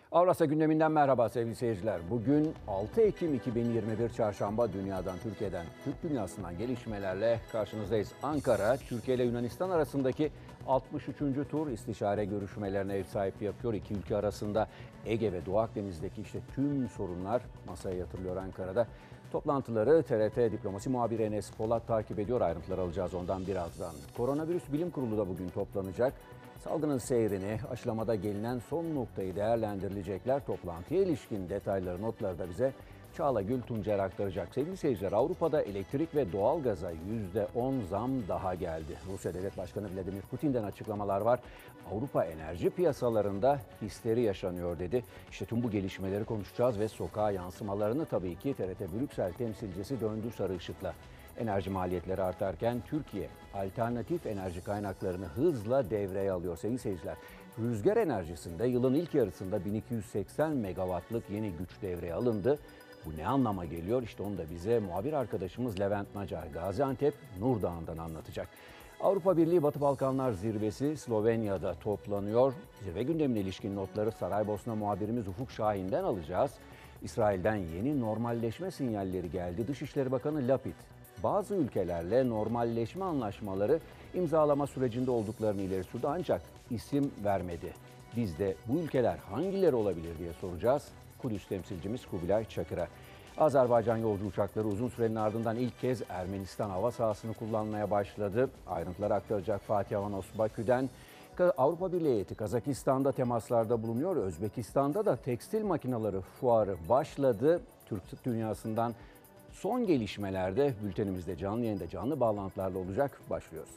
Avrasya gündeminden merhaba sevgili seyirciler. Bugün 6 Ekim 2021 Çarşamba dünyadan, Türkiye'den, Türk dünyasından gelişmelerle karşınızdayız. Ankara, Türkiye ile Yunanistan arasındaki 63. tur istişare görüşmelerine ev sahipliği yapıyor. İki ülke arasında Ege ve Doğu Akdeniz'deki tüm sorunlar masaya yatırılıyor Ankara'da. Toplantıları TRT Diplomasi muhabiri Enes Polat takip ediyor. Ayrıntılar alacağız ondan birazdan. Koronavirüs Bilim Kurulu da bugün toplanacak. Salgının seyrini, aşılamada gelinen son noktayı değerlendirilecekler. Toplantıya ilişkin detayları, notları da bize Çağla Gül Tuncer aktaracak. Sevgili seyirciler, Avrupa'da elektrik ve doğalgaza %10 zam daha geldi. Rusya Devlet Başkanı Vladimir Putin'den açıklamalar var. Avrupa enerji piyasalarında histeri yaşanıyor dedi. İşte tüm bu gelişmeleri konuşacağız ve sokağa yansımalarını tabii ki TRT Brüksel temsilcisi Döndü Sarıışık'la. Enerji maliyetleri artarken Türkiye alternatif enerji kaynaklarını hızla devreye alıyor sevgili seyirciler. Rüzgar enerjisinde yılın ilk yarısında 1280 megawattlık yeni güç devreye alındı. Bu ne anlama geliyor? İşte onu da bize muhabir arkadaşımız Levent Nacar Gaziantep Nurdağ'ından anlatacak. Avrupa Birliği Batı Balkanlar Zirvesi Slovenya'da toplanıyor. Zirve gündemine ilişkin notları Saraybosna muhabirimiz Ufuk Şahin'den alacağız. İsrail'den yeni normalleşme sinyalleri geldi. Dışişleri Bakanı Lapid, bazı ülkelerle normalleşme anlaşmaları imzalama sürecinde olduklarını ileri sürdü ancak isim vermedi. Biz de bu ülkeler hangileri olabilir diye soracağız Kudüs temsilcimiz Kubilay Çakır'a. Azerbaycan yolcu uçakları uzun sürenin ardından ilk kez Ermenistan hava sahasını kullanmaya başladı. Ayrıntıları aktaracak Fatih Avanos Bakü'den. Avrupa Birliği heyeti Kazakistan'da temaslarda bulunuyor. Özbekistan'da da tekstil makineleri fuarı başladı. Türk dünyasından son gelişmelerde bültenimizde canlı yayında canlı bağlantılarla olacak. Başlıyoruz.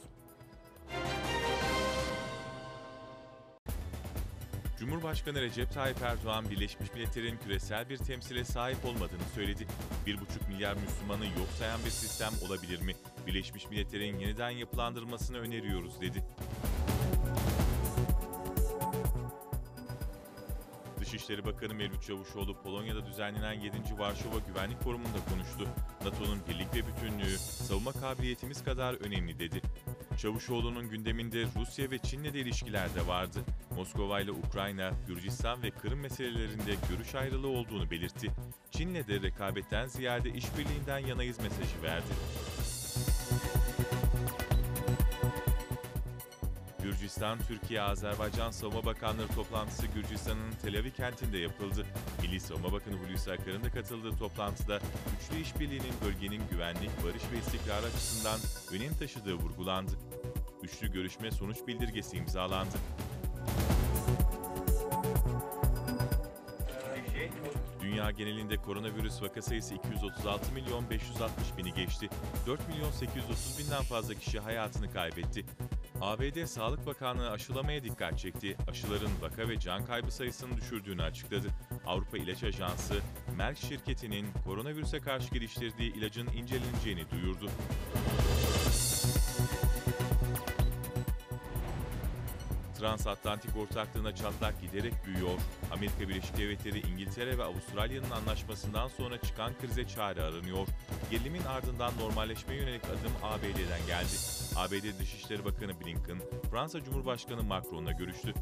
Cumhurbaşkanı Recep Tayyip Erdoğan, Birleşmiş Milletler'in küresel bir temsile sahip olmadığını söyledi. 1,5 milyar Müslümanı yok sayan bir sistem olabilir mi? Birleşmiş Milletler'in yeniden yapılandırılmasını öneriyoruz dedi. Dışişleri Bakanı Mevlüt Çavuşoğlu, Polonya'da düzenlenen 7. Varşova Güvenlik Forumu'nda konuştu. NATO'nun birlik ve bütünlüğü, savunma kabiliyetimiz kadar önemli dedi. Çavuşoğlu'nun gündeminde Rusya ve Çin'le de ilişkiler de vardı. Moskova ile Ukrayna, Gürcistan ve Kırım meselelerinde görüş ayrılığı olduğunu belirtti. Çin'le de rekabetten ziyade işbirliğinden yanayız mesajı verdi. Gürcistan, Türkiye, Azerbaycan Savunma Bakanları toplantısı Gürcistan'ın Tel Aviv kentinde yapıldı. Milli Savunma Bakanı Hulusi Akar'ın da katıldığı toplantıda güçlü işbirliğinin bölgenin güvenlik, barış ve istikrarı açısından önem taşıdığı vurgulandı. Üçlü görüşme sonuç bildirgesi imzalandı. Dünya genelinde koronavirüs vaka sayısı 236.560.000'i geçti. 4.830.000'den fazla kişi hayatını kaybetti. ABD Sağlık Bakanlığı aşılamaya dikkat çekti. Aşıların vaka ve can kaybı sayısını düşürdüğünü açıkladı. Avrupa İlaç Ajansı, Merck şirketinin koronavirüse karşı geliştirdiği ilacın inceleneceğini duyurdu. Transatlantik ortaklığına çatlak giderek büyüyor. Amerika Birleşik Devletleri, İngiltere ve Avustralya'nın anlaşmasından sonra çıkan krize çare aranıyor. Gerilimin ardından normalleşmeye yönelik adım ABD'den geldi. ABD Dışişleri Bakanı Blinken, Fransa Cumhurbaşkanı Macron'la görüştü.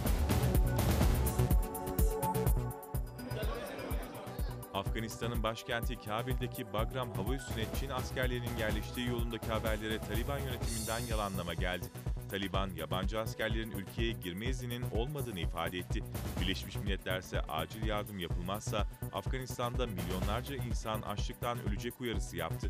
Afganistan'ın başkenti Kabil'deki Bagram hava üssüne Çin askerlerinin yerleştiği yolundaki haberlere Taliban yönetiminden yalanlama geldi. Taliban, yabancı askerlerin ülkeye girme izninin olmadığını ifade etti. Birleşmiş Milletler ise acil yardım yapılmazsa Afganistan'da milyonlarca insan açlıktan ölecek uyarısı yaptı.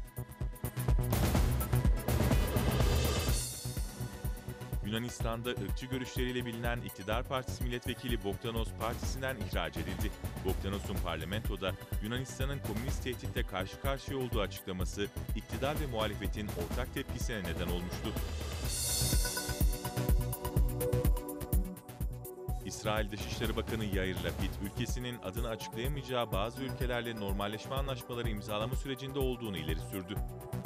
Yunanistan'da ırkçı görüşleriyle bilinen İktidar Partisi milletvekili Bogdanos partisinden ihraç edildi. Bogdanos'un parlamentoda Yunanistan'ın komünist tehditle karşı karşıya olduğu açıklaması iktidar ve muhalefetin ortak tepkisine neden olmuştu. İsrail Dışişleri Bakanı Yair Lapid, ülkesinin adını açıklayamayacağı bazı ülkelerle normalleşme anlaşmaları imzalama sürecinde olduğunu ileri sürdü.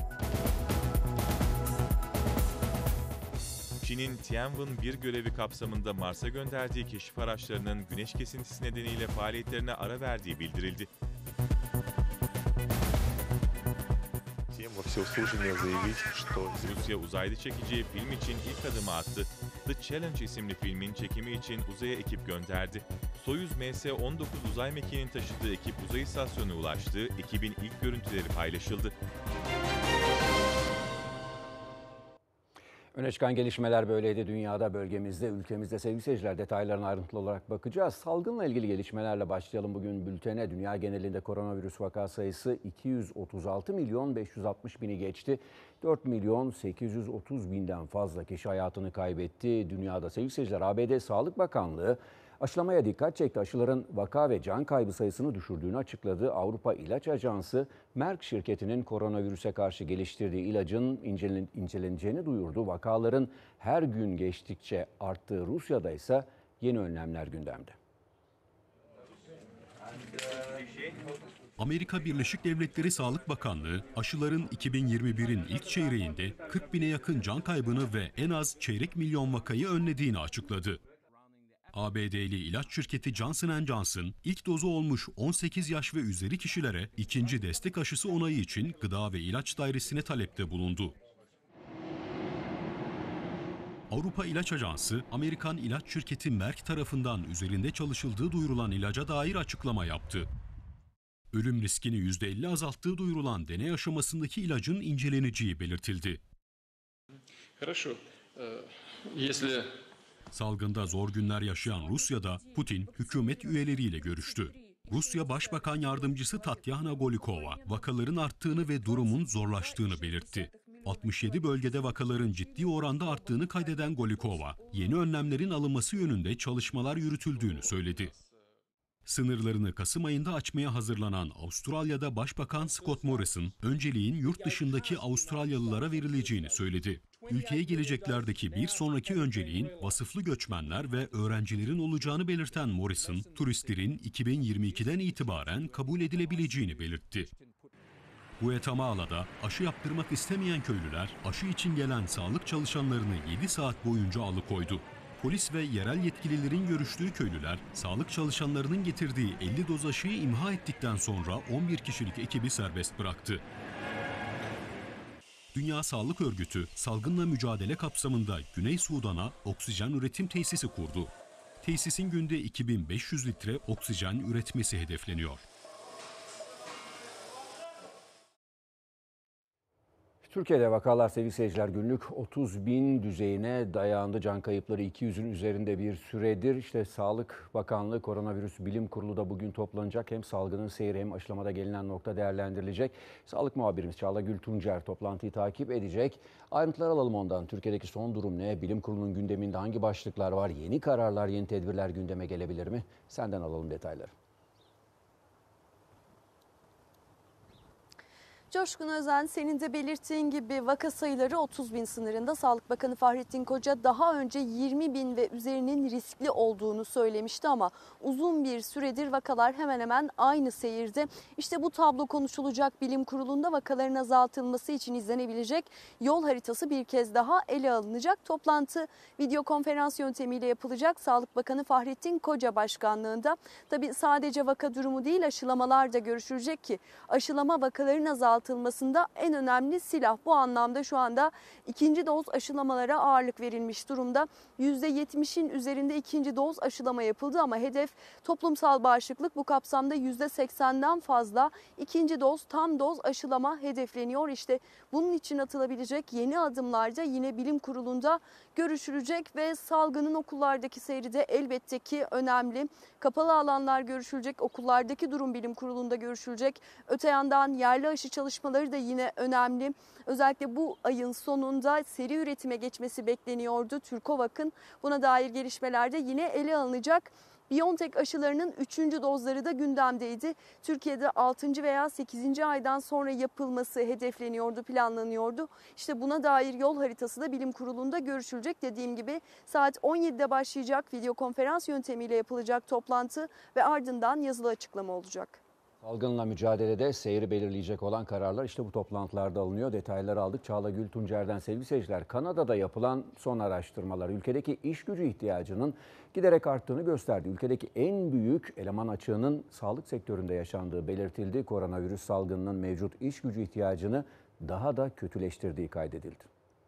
Çin'in Tianwen-1 görevi kapsamında Mars'a gönderdiği keşif araçlarının güneş kesintisi nedeniyle faaliyetlerine ara verdiği bildirildi. во всеуслышание заявить, что Rusya uzaylı çekici film için ilk adımı attı. The Challenge isimli filmin çekimi için uzaya ekip gönderdi. Soyuz MS-19 uzay mekiğinin taşıdığı ekip uzay istasyonuna ulaştı, ekibin ilk görüntüleri paylaşıldı. Öne çıkan gelişmeler böyleydi. Dünyada, bölgemizde, ülkemizde sevgili seyirciler, detaylarına ayrıntılı olarak bakacağız. Salgınla ilgili gelişmelerle başlayalım bugün bültene. Dünya genelinde koronavirüs vaka sayısı 236 milyon 560 bini geçti. 4 milyon 830 binden fazla kişi hayatını kaybetti. Dünyada sevgili seyirciler, ABD Sağlık Bakanlığı aşılamaya dikkat çekti. Aşıların vaka ve can kaybı sayısını düşürdüğünü açıkladı. Avrupa İlaç Ajansı, Merck şirketinin koronavirüse karşı geliştirdiği ilacın inceleneceğini duyurdu. Vakaların her gün geçtikçe arttığı Rusya'da ise yeni önlemler gündemde. Amerika Birleşik Devletleri Sağlık Bakanlığı, aşıların 2021'in ilk çeyreğinde 40 bine yakın can kaybını ve en az çeyrek milyon vakayı önlediğini açıkladı. ABD'li ilaç şirketi Johnson & Johnson, ilk dozu olmuş 18 yaş ve üzeri kişilere ikinci destek aşısı onayı için Gıda ve İlaç Dairesi'ne talepte bulundu. Avrupa İlaç Ajansı, Amerikan ilaç şirketi Merck tarafından üzerinde çalışıldığı duyurulan ilaca dair açıklama yaptı. Ölüm riskini %50 azalttığı duyurulan deney aşamasındaki ilacın inceleneceği belirtildi. Хорошо. Если Salgında zor günler yaşayan Rusya'da Putin hükümet üyeleriyle görüştü. Rusya Başbakan Yardımcısı Tatyana Golikova, vakaların arttığını ve durumun zorlaştığını belirtti. 67 bölgede vakaların ciddi oranda arttığını kaydeden Golikova, yeni önlemlerin alınması yönünde çalışmalar yürütüldüğünü söyledi. Sınırlarını Kasım ayında açmaya hazırlanan Avustralya'da Başbakan Scott Morrison, önceliğin yurt dışındaki Avustralyalılara verileceğini söyledi. Ülkeye geleceklerdeki bir sonraki önceliğin vasıflı göçmenler ve öğrencilerin olacağını belirten Morrison, turistlerin 2022'den itibaren kabul edilebileceğini belirtti. Guatemala'da aşı yaptırmak istemeyen köylüler, aşı için gelen sağlık çalışanlarını 7 saat boyunca alıkoydu. Polis ve yerel yetkililerin görüştüğü köylüler, sağlık çalışanlarının getirdiği 50 doz aşıyı imha ettikten sonra 11 kişilik ekibi serbest bıraktı. Dünya Sağlık Örgütü, salgınla mücadele kapsamında Güney Sudan'a oksijen üretim tesisi kurdu. Tesisin günde 2500 litre oksijen üretmesi hedefleniyor. Türkiye'de vakalar sevgili seyirciler günlük 30 bin düzeyine dayandı. Can kayıpları 200'ün üzerinde bir süredir. İşte Sağlık Bakanlığı Koronavirüs Bilim Kurulu da bugün toplanacak. Hem salgının seyri hem aşılamada gelinen nokta değerlendirilecek. Sağlık muhabirimiz Çağla Gül Tuncer toplantıyı takip edecek. Ayrıntılar alalım ondan. Türkiye'deki son durum ne? Bilim Kurulu'nun gündeminde hangi başlıklar var? Yeni kararlar, yeni tedbirler gündeme gelebilir mi? Senden alalım detayları. Coşkun Özen, senin de belirttiğin gibi vaka sayıları 30 bin sınırında. Sağlık Bakanı Fahrettin Koca daha önce 20 bin ve üzerinin riskli olduğunu söylemişti ama uzun bir süredir vakalar hemen hemen aynı seyirde. İşte bu tablo konuşulacak. Bilim Kurulu'nda vakaların azaltılması için izlenebilecek yol haritası bir kez daha ele alınacak. Toplantı video konferans yöntemiyle yapılacak. Sağlık Bakanı Fahrettin Koca başkanlığında. Tabii sadece vaka durumu değil, aşılamalar da görüşülecek ki aşılama vakaların azaltılmasında en önemli silah. Bu anlamda şu anda ikinci doz aşılamalara ağırlık verilmiş durumda. %70'in üzerinde ikinci doz aşılama yapıldı ama hedef toplumsal bağışıklık. Bu kapsamda %80'den fazla ikinci doz, tam doz aşılama hedefleniyor. İşte bunun için atılabilecek yeni adımlarda yine bilim kurulunda görüşülecek ve salgının okullardaki seyri de elbette ki önemli. Kapalı alanlar görüşülecek, okullardaki durum bilim kurulunda görüşülecek. Öte yandan yerli aşı çalışmaları da yine önemli. Özellikle bu ayın sonunda seri üretime geçmesi bekleniyordu TÜRKOVAK'ın. Buna dair gelişmeler de yine ele alınacak. BioNTech aşılarının 3. dozları da gündemdeydi. Türkiye'de 6. veya 8. aydan sonra yapılması hedefleniyordu, planlanıyordu. İşte buna dair yol haritası da bilim kurulunda görüşülecek. Dediğim gibi saat 17'de başlayacak video konferans yöntemiyle yapılacak toplantı ve ardından yazılı açıklama olacak. Salgınla mücadelede seyri belirleyecek olan kararlar işte bu toplantılarda alınıyor. Detayları aldık Çağla Gül Tuncer'den sevgili seyirciler. Kanada'da yapılan son araştırmalar ülkedeki iş gücü ihtiyacının giderek arttığını gösterdi. Ülkedeki en büyük eleman açığının sağlık sektöründe yaşandığı belirtildi. Koronavirüs salgınının mevcut iş gücü ihtiyacını daha da kötüleştirdiği kaydedildi.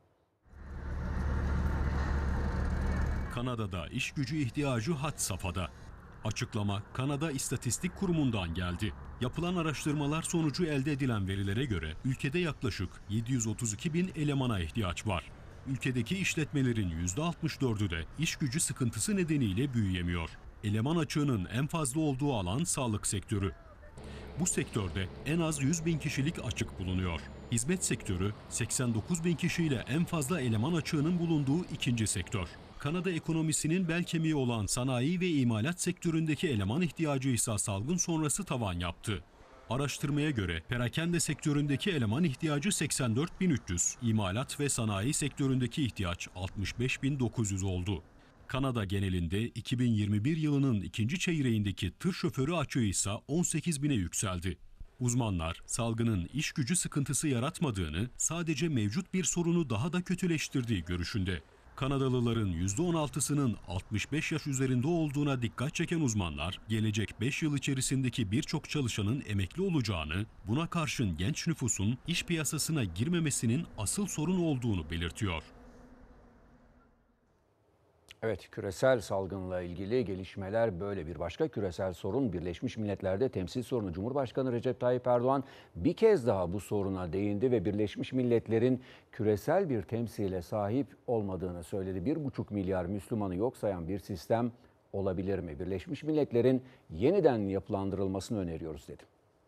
Kanada'da iş gücü ihtiyacı had safhada. Açıklama Kanada İstatistik Kurumu'ndan geldi. Yapılan araştırmalar sonucu elde edilen verilere göre ülkede yaklaşık 732 bin elemana ihtiyaç var. Ülkedeki işletmelerin %64'ü de iş gücü sıkıntısı nedeniyle büyüyemiyor. Eleman açığının en fazla olduğu alan sağlık sektörü. Bu sektörde en az 100 bin kişilik açık bulunuyor. Hizmet sektörü 89 bin kişiyle en fazla eleman açığının bulunduğu ikinci sektör. Kanada ekonomisinin bel kemiği olan sanayi ve imalat sektöründeki eleman ihtiyacı ise salgın sonrası tavan yaptı. Araştırmaya göre perakende sektöründeki eleman ihtiyacı 84.300, imalat ve sanayi sektöründeki ihtiyaç 65.900 oldu. Kanada genelinde 2021 yılının ikinci çeyreğindeki tır şoförü açığı ise 18.000'e yükseldi. Uzmanlar salgının iş gücü sıkıntısı yaratmadığını, sadece mevcut bir sorunu daha da kötüleştirdiği görüşünde. Kanadalıların %16'sının 65 yaş üzerinde olduğuna dikkat çeken uzmanlar, gelecek 5 yıl içerisindeki birçok çalışanın emekli olacağını, buna karşın genç nüfusun iş piyasasına girmemesinin asıl sorun olduğunu belirtiyor. Evet, küresel salgınla ilgili gelişmeler böyle. Bir başka küresel sorun Birleşmiş Milletler'de temsil sorunu. Cumhurbaşkanı Recep Tayyip Erdoğan bir kez daha bu soruna değindi ve Birleşmiş Milletler'in küresel bir temsile sahip olmadığını söyledi. 1,5 milyar Müslümanı yok sayan bir sistem olabilir mi? Birleşmiş Milletler'in yeniden yapılandırılmasını öneriyoruz dedi.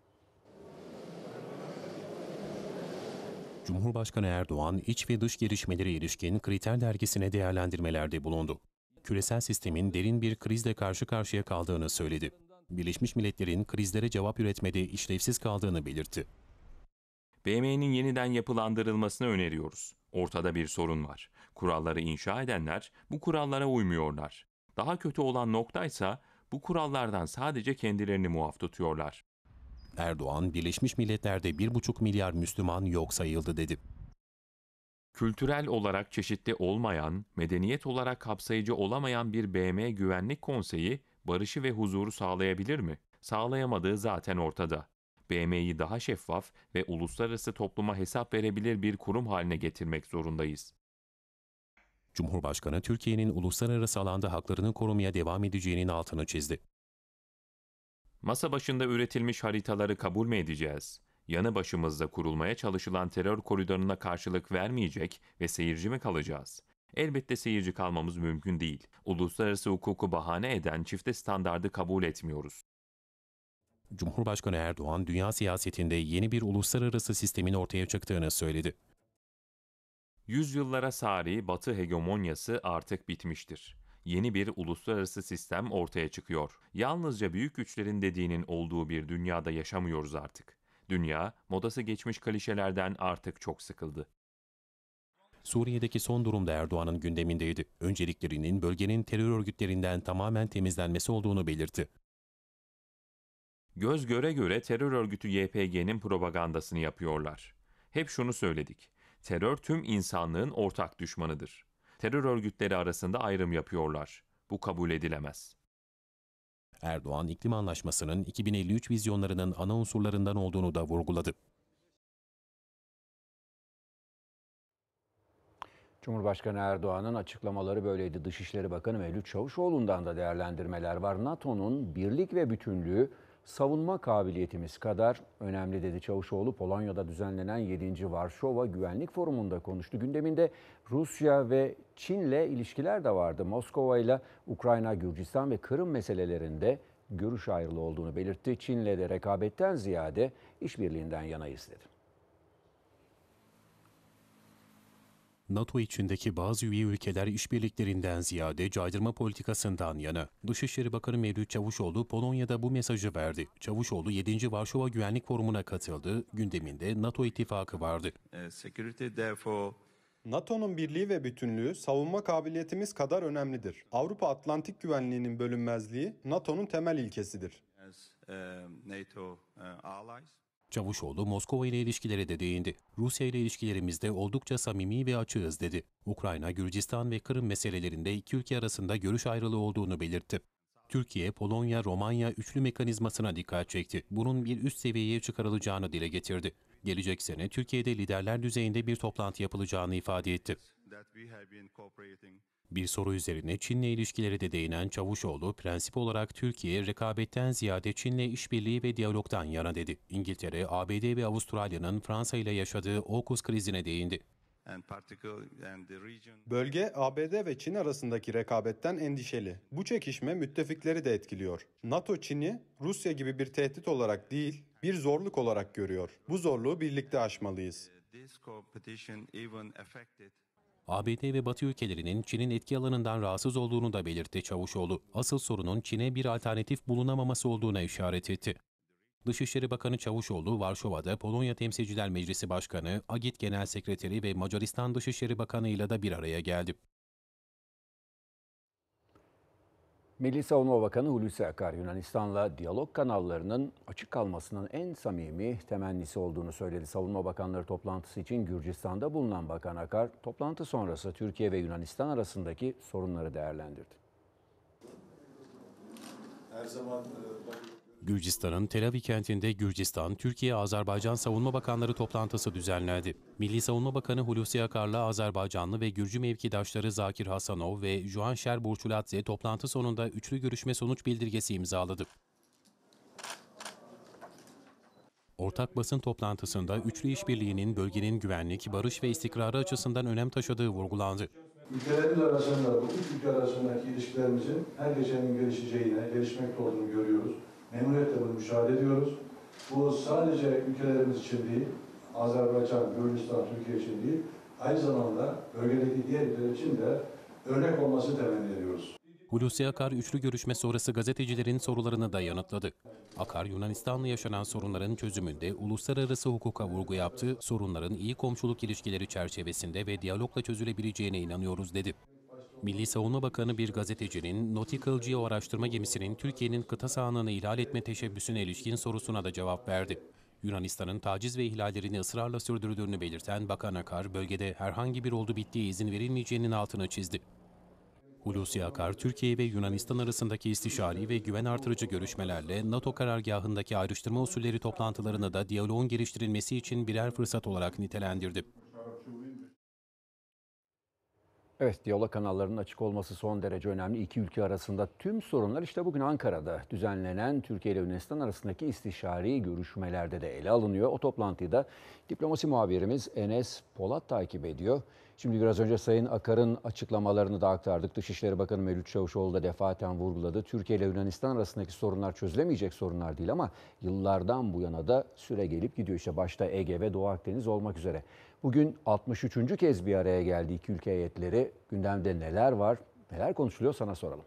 Cumhurbaşkanı Erdoğan, iç ve dış gelişmelere ilişkin Kriter dergisine değerlendirmelerde bulundu. Küresel sistemin derin bir krizle karşı karşıya kaldığını söyledi. Birleşmiş Milletler'in krizlere cevap üretmede işlevsiz kaldığını belirtti. BM'nin yeniden yapılandırılmasını öneriyoruz. Ortada bir sorun var. Kuralları inşa edenler bu kurallara uymuyorlar. Daha kötü olan noktaysa bu kurallardan sadece kendilerini muaf tutuyorlar. Erdoğan, Birleşmiş Milletler'de 1,5 milyar Müslüman yok sayıldı dedi. Kültürel olarak çeşitli olmayan, medeniyet olarak kapsayıcı olamayan bir BM Güvenlik Konseyi barışı ve huzuru sağlayabilir mi? Sağlayamadığı zaten ortada. BM'yi daha şeffaf ve uluslararası topluma hesap verebilir bir kurum haline getirmek zorundayız. Cumhurbaşkanı, Türkiye'nin uluslararası alanda haklarını korumaya devam edeceğinin altını çizdi. Masa başında üretilmiş haritaları kabul mü edeceğiz? Yanı başımızda kurulmaya çalışılan terör koridoruna karşılık vermeyecek ve seyirci mi kalacağız? Elbette seyirci kalmamız mümkün değil. Uluslararası hukuku bahane eden çifte standardı kabul etmiyoruz. Cumhurbaşkanı Erdoğan, dünya siyasetinde yeni bir uluslararası sistemin ortaya çıktığını söyledi. Yüzyıllara sari Batı hegemonyası artık bitmiştir. Yeni bir uluslararası sistem ortaya çıkıyor. Yalnızca büyük güçlerin dediğinin olduğu bir dünyada yaşamıyoruz artık. Dünya, modası geçmiş klişelerden artık çok sıkıldı. Suriye'deki son durum da Erdoğan'ın gündemindeydi. Önceliklerinin bölgenin terör örgütlerinden tamamen temizlenmesi olduğunu belirtti. Göz göre göre terör örgütü YPG'nin propagandasını yapıyorlar. Hep şunu söyledik. Terör tüm insanlığın ortak düşmanıdır. Terör örgütleri arasında ayrım yapıyorlar. Bu kabul edilemez. Erdoğan, iklim anlaşmasının 2053 vizyonlarının ana unsurlarından olduğunu da vurguladı. Cumhurbaşkanı Erdoğan'ın açıklamaları böyleydi. Dışişleri Bakanı Mevlüt Çavuşoğlu'ndan da değerlendirmeler var. NATO'nun birlik ve bütünlüğü savunma kabiliyetimiz kadar önemli dedi Çavuşoğlu. Polonya'da düzenlenen 7. Varşova Güvenlik Forumu'nda konuştu. Gündeminde Rusya ve Çin'le ilişkiler de vardı. Moskova ile Ukrayna, Gürcistan ve Kırım meselelerinde görüş ayrılığı olduğunu belirtti. Çin'le de rekabetten ziyade işbirliğinden yanayız dedi. NATO içindeki bazı üye ülkeler işbirliklerinden ziyade caydırma politikasından yana. Dışişleri Bakanı Mevlüt Çavuşoğlu Polonya'da bu mesajı verdi. Çavuşoğlu 7. Varşova Güvenlik Forumu'na katıldı. Gündeminde NATO ittifakı vardı. NATO'nun birliği ve bütünlüğü savunma kabiliyetimiz kadar önemlidir. Avrupa Atlantik güvenliğinin bölünmezliği NATO'nun temel ilkesidir. Çavuşoğlu Moskova ile ilişkilere de değindi. Rusya ile ilişkilerimizde oldukça samimi ve açığız dedi. Ukrayna, Gürcistan ve Kırım meselelerinde iki ülke arasında görüş ayrılığı olduğunu belirtti. Türkiye, Polonya, Romanya üçlü mekanizmasına dikkat çekti. Bunun bir üst seviyeye çıkarılacağını dile getirdi. Gelecek sene Türkiye'de liderler düzeyinde bir toplantı yapılacağını ifade etti. Bir soru üzerine Çin'le ilişkileri de değinen Çavuşoğlu, prensip olarak Türkiye rekabetten ziyade Çin'le işbirliği ve diyalogdan yana dedi. İngiltere, ABD ve Avustralya'nın Fransa ile yaşadığı AUKUS krizine değindi. Bölge, ABD ve Çin arasındaki rekabetten endişeli. Bu çekişme müttefikleri de etkiliyor. NATO, Çin'i Rusya gibi bir tehdit olarak değil, bir zorluk olarak görüyor. Bu zorluğu birlikte aşmalıyız. ABD ve Batı ülkelerinin Çin'in etki alanından rahatsız olduğunu da belirtti Çavuşoğlu. Asıl sorunun Çin'e bir alternatif bulunamaması olduğuna işaret etti. Dışişleri Bakanı Çavuşoğlu, Varşova'da Polonya Temsilciler Meclisi Başkanı, AGİT Genel Sekreteri ve Macaristan Dışişleri Bakanı ile de bir araya geldi. Milli Savunma Bakanı Hulusi Akar, Yunanistan'la diyalog kanallarının açık kalmasının en samimi temennisi olduğunu söyledi. Savunma Bakanları toplantısı için Gürcistan'da bulunan Bakan Akar, toplantı sonrası Türkiye ve Yunanistan arasındaki sorunları değerlendirdi. Gürcistan'ın Tel Aviv kentinde Gürcistan, Türkiye, Azerbaycan Savunma Bakanları toplantısı düzenlendi. Milli Savunma Bakanı Hulusi Akar'la Azerbaycanlı ve Gürcü mevkidaşları Zakir Hasanov ve Juhanşer Burçuladze toplantı sonunda üçlü görüşme sonuç bildirgesi imzaladı. Ortak basın toplantısında üçlü işbirliğinin bölgenin güvenlik, barış ve istikrarı açısından önem taşıdığı vurgulandı. Ülkelerimiz arasında, bu üç ülke arasındaki ilişkilerimizin her geçen gün gelişmekte olduğunu görüyoruz. Memnuniyetle bunu müşahede ediyoruz. Bu sadece ülkelerimiz için değil, Azerbaycan, Gürcistan, Türkiye için değil, aynı zamanda bölgedeki diğer ülkeler için de örnek olmasını temenni ediyoruz. Hulusi Akar, üçlü görüşme sonrası gazetecilerin sorularını da yanıtladı. Akar, Yunanistan'la yaşanan sorunların çözümünde uluslararası hukuka vurgu yaptı, sorunların iyi komşuluk ilişkileri çerçevesinde ve diyalogla çözülebileceğine inanıyoruz dedi. Milli Savunma Bakanı bir gazetecinin Nautical Geo araştırma gemisinin Türkiye'nin kıta sahanlığını ihlal etme teşebbüsüne ilişkin sorusuna da cevap verdi. Yunanistan'ın taciz ve ihlallerini ısrarla sürdürdüğünü belirten Bakan Akar, bölgede herhangi bir oldu bittiği izin verilmeyeceğinin altını çizdi. Hulusi Akar, Türkiye ve Yunanistan arasındaki istişari ve güven artırıcı görüşmelerle NATO karargahındaki ayrıştırma usulleri toplantılarını da diyaloğun geliştirilmesi için birer fırsat olarak nitelendirdi. Evet, diyalog kanallarının açık olması son derece önemli. İki ülke arasında tüm sorunlar işte bugün Ankara'da düzenlenen Türkiye ile Yunanistan arasındaki istişari görüşmelerde de ele alınıyor. O toplantıyı da diplomasi muhabirimiz Enes Polat takip ediyor. Şimdi biraz önce Sayın Akar'ın açıklamalarını da aktardık. Dışişleri Bakanı Mevlüt Çavuşoğlu da defaten vurguladı. Türkiye ile Yunanistan arasındaki sorunlar çözülemeyecek sorunlar değil ama yıllardan bu yana da süre gelip gidiyor. İşte başta Ege ve Doğu Akdeniz olmak üzere. Bugün 63. kez bir araya geldi iki ülke heyetleri. Gündemde neler var, neler konuşuluyor sana soralım.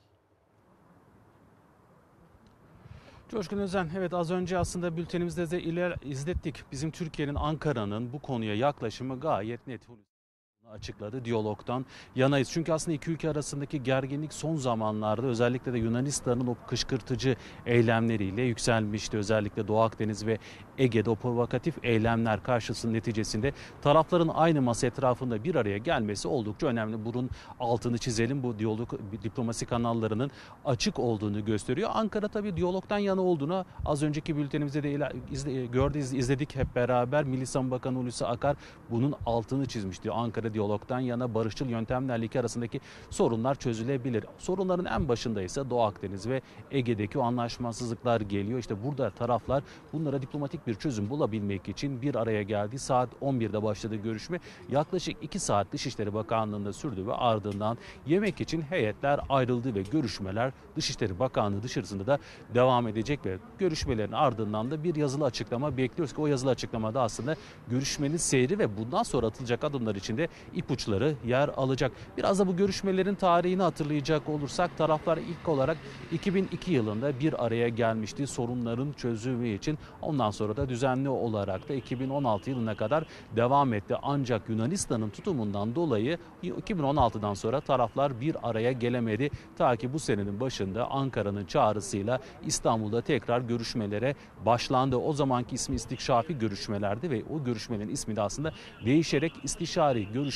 Coşkun Özen, evet az önce aslında bültenimizde de izlettik. Bizim Türkiye'nin, Ankara'nın bu konuya yaklaşımı gayet net açıkladı. Diyalogdan yanayız. Çünkü aslında iki ülke arasındaki gerginlik son zamanlarda özellikle de Yunanistan'ın o kışkırtıcı eylemleriyle yükselmişti. Özellikle Doğu Akdeniz ve Ege'de o provokatif eylemler karşısının neticesinde tarafların aynı masa etrafında bir araya gelmesi oldukça önemli. Bunun altını çizelim. Bu diyalog diplomasi kanallarının açık olduğunu gösteriyor. Ankara tabii diyalogdan yana olduğunu az önceki bültenimizde de izledik hep beraber. Milli Savunma Bakanı Hulusi Akar bunun altını çizmişti. Ankara diyalogdan yana, barışçıl yöntemlerle iki arasındaki sorunlar çözülebilir. Sorunların en başında ise Doğu Akdeniz ve Ege'deki o anlaşmazsızlıklar geliyor. İşte burada taraflar bunlara diplomatik bir çözüm bulabilmek için bir araya geldi. Saat 11'de başladı görüşme. Yaklaşık 2 saat Dışişleri Bakanlığı'nda sürdü ve ardından yemek için heyetler ayrıldı ve görüşmeler Dışişleri Bakanlığı dışarısında da devam edecek ve görüşmelerin ardından da bir yazılı açıklama bekliyoruz ki o yazılı açıklamada aslında görüşmenin seyri ve bundan sonra atılacak adımlar için de ipuçları yer alacak. Biraz da bu görüşmelerin tarihini hatırlayacak olursak taraflar ilk olarak 2002 yılında bir araya gelmişti sorunların çözümü için. Ondan sonra da düzenli olarak da 2016 yılına kadar devam etti. Ancak Yunanistan'ın tutumundan dolayı 2016'dan sonra taraflar bir araya gelemedi. Ta ki bu senenin başında Ankara'nın çağrısıyla İstanbul'da tekrar görüşmelere başlandı. O zamanki ismi istikşafi görüşmelerdi ve o görüşmenin ismi de aslında değişerek istişari görüşmeler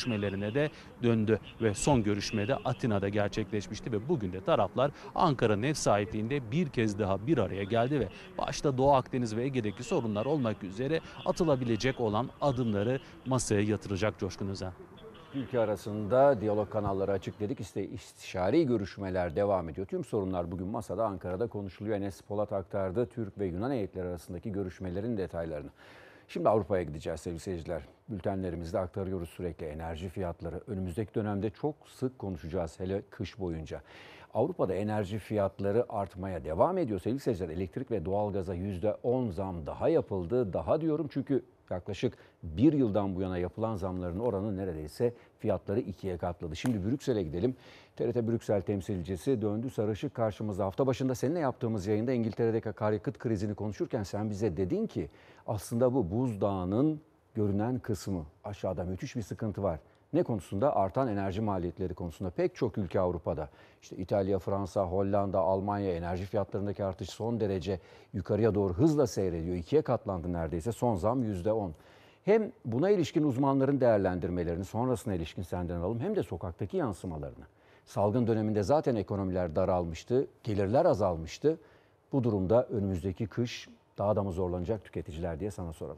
görüşmelerine de döndü ve son görüşmede Atina'da gerçekleşmişti ve bugün de taraflar Ankara'nın ev sahipliğinde bir kez daha bir araya geldi ve başta Doğu Akdeniz ve Ege'deki sorunlar olmak üzere atılabilecek olan adımları masaya yatıracak Coşkun Özen. Ülke arasında diyalog kanalları açık dedik. İstişari görüşmeler devam ediyor. Tüm sorunlar bugün masada, Ankara'da konuşuluyor. Enes Polat aktardı Türk ve Yunan heyetleri arasındaki görüşmelerin detaylarını. Şimdi Avrupa'ya gideceğiz sevgili seyirciler. Bültenlerimizde aktarıyoruz sürekli enerji fiyatları. Önümüzdeki dönemde çok sık konuşacağız, hele kış boyunca. Avrupa'da enerji fiyatları artmaya devam ediyor sevgili seyirciler. Elektrik ve doğalgaza %10 zam daha yapıldı. Daha diyorum çünkü yaklaşık bir yıldan bu yana yapılan zamların oranı neredeyse fiyatları ikiye katladı. Şimdi Brüksel'e gidelim. TRT Brüksel temsilcisi Döndü Sarışık karşımızda. Hafta başında seninle yaptığımız yayında İngiltere'deki akaryakıt krizini konuşurken sen bize dedin ki aslında bu buzdağının görünen kısmı. Aşağıda müthiş bir sıkıntı var. Ne konusunda? Artan enerji maliyetleri konusunda. Pek çok ülke Avrupa'da, işte İtalya, Fransa, Hollanda, Almanya enerji fiyatlarındaki artış son derece yukarıya doğru hızla seyrediyor. İkiye katlandı neredeyse, son zam %10. Hem buna ilişkin uzmanların değerlendirmelerini sonrasına ilişkin senden alalım, hem de sokaktaki yansımalarını. Salgın döneminde zaten ekonomiler daralmıştı, gelirler azalmıştı. Bu durumda önümüzdeki kış daha da mı zorlanacak tüketiciler diye sana soralım.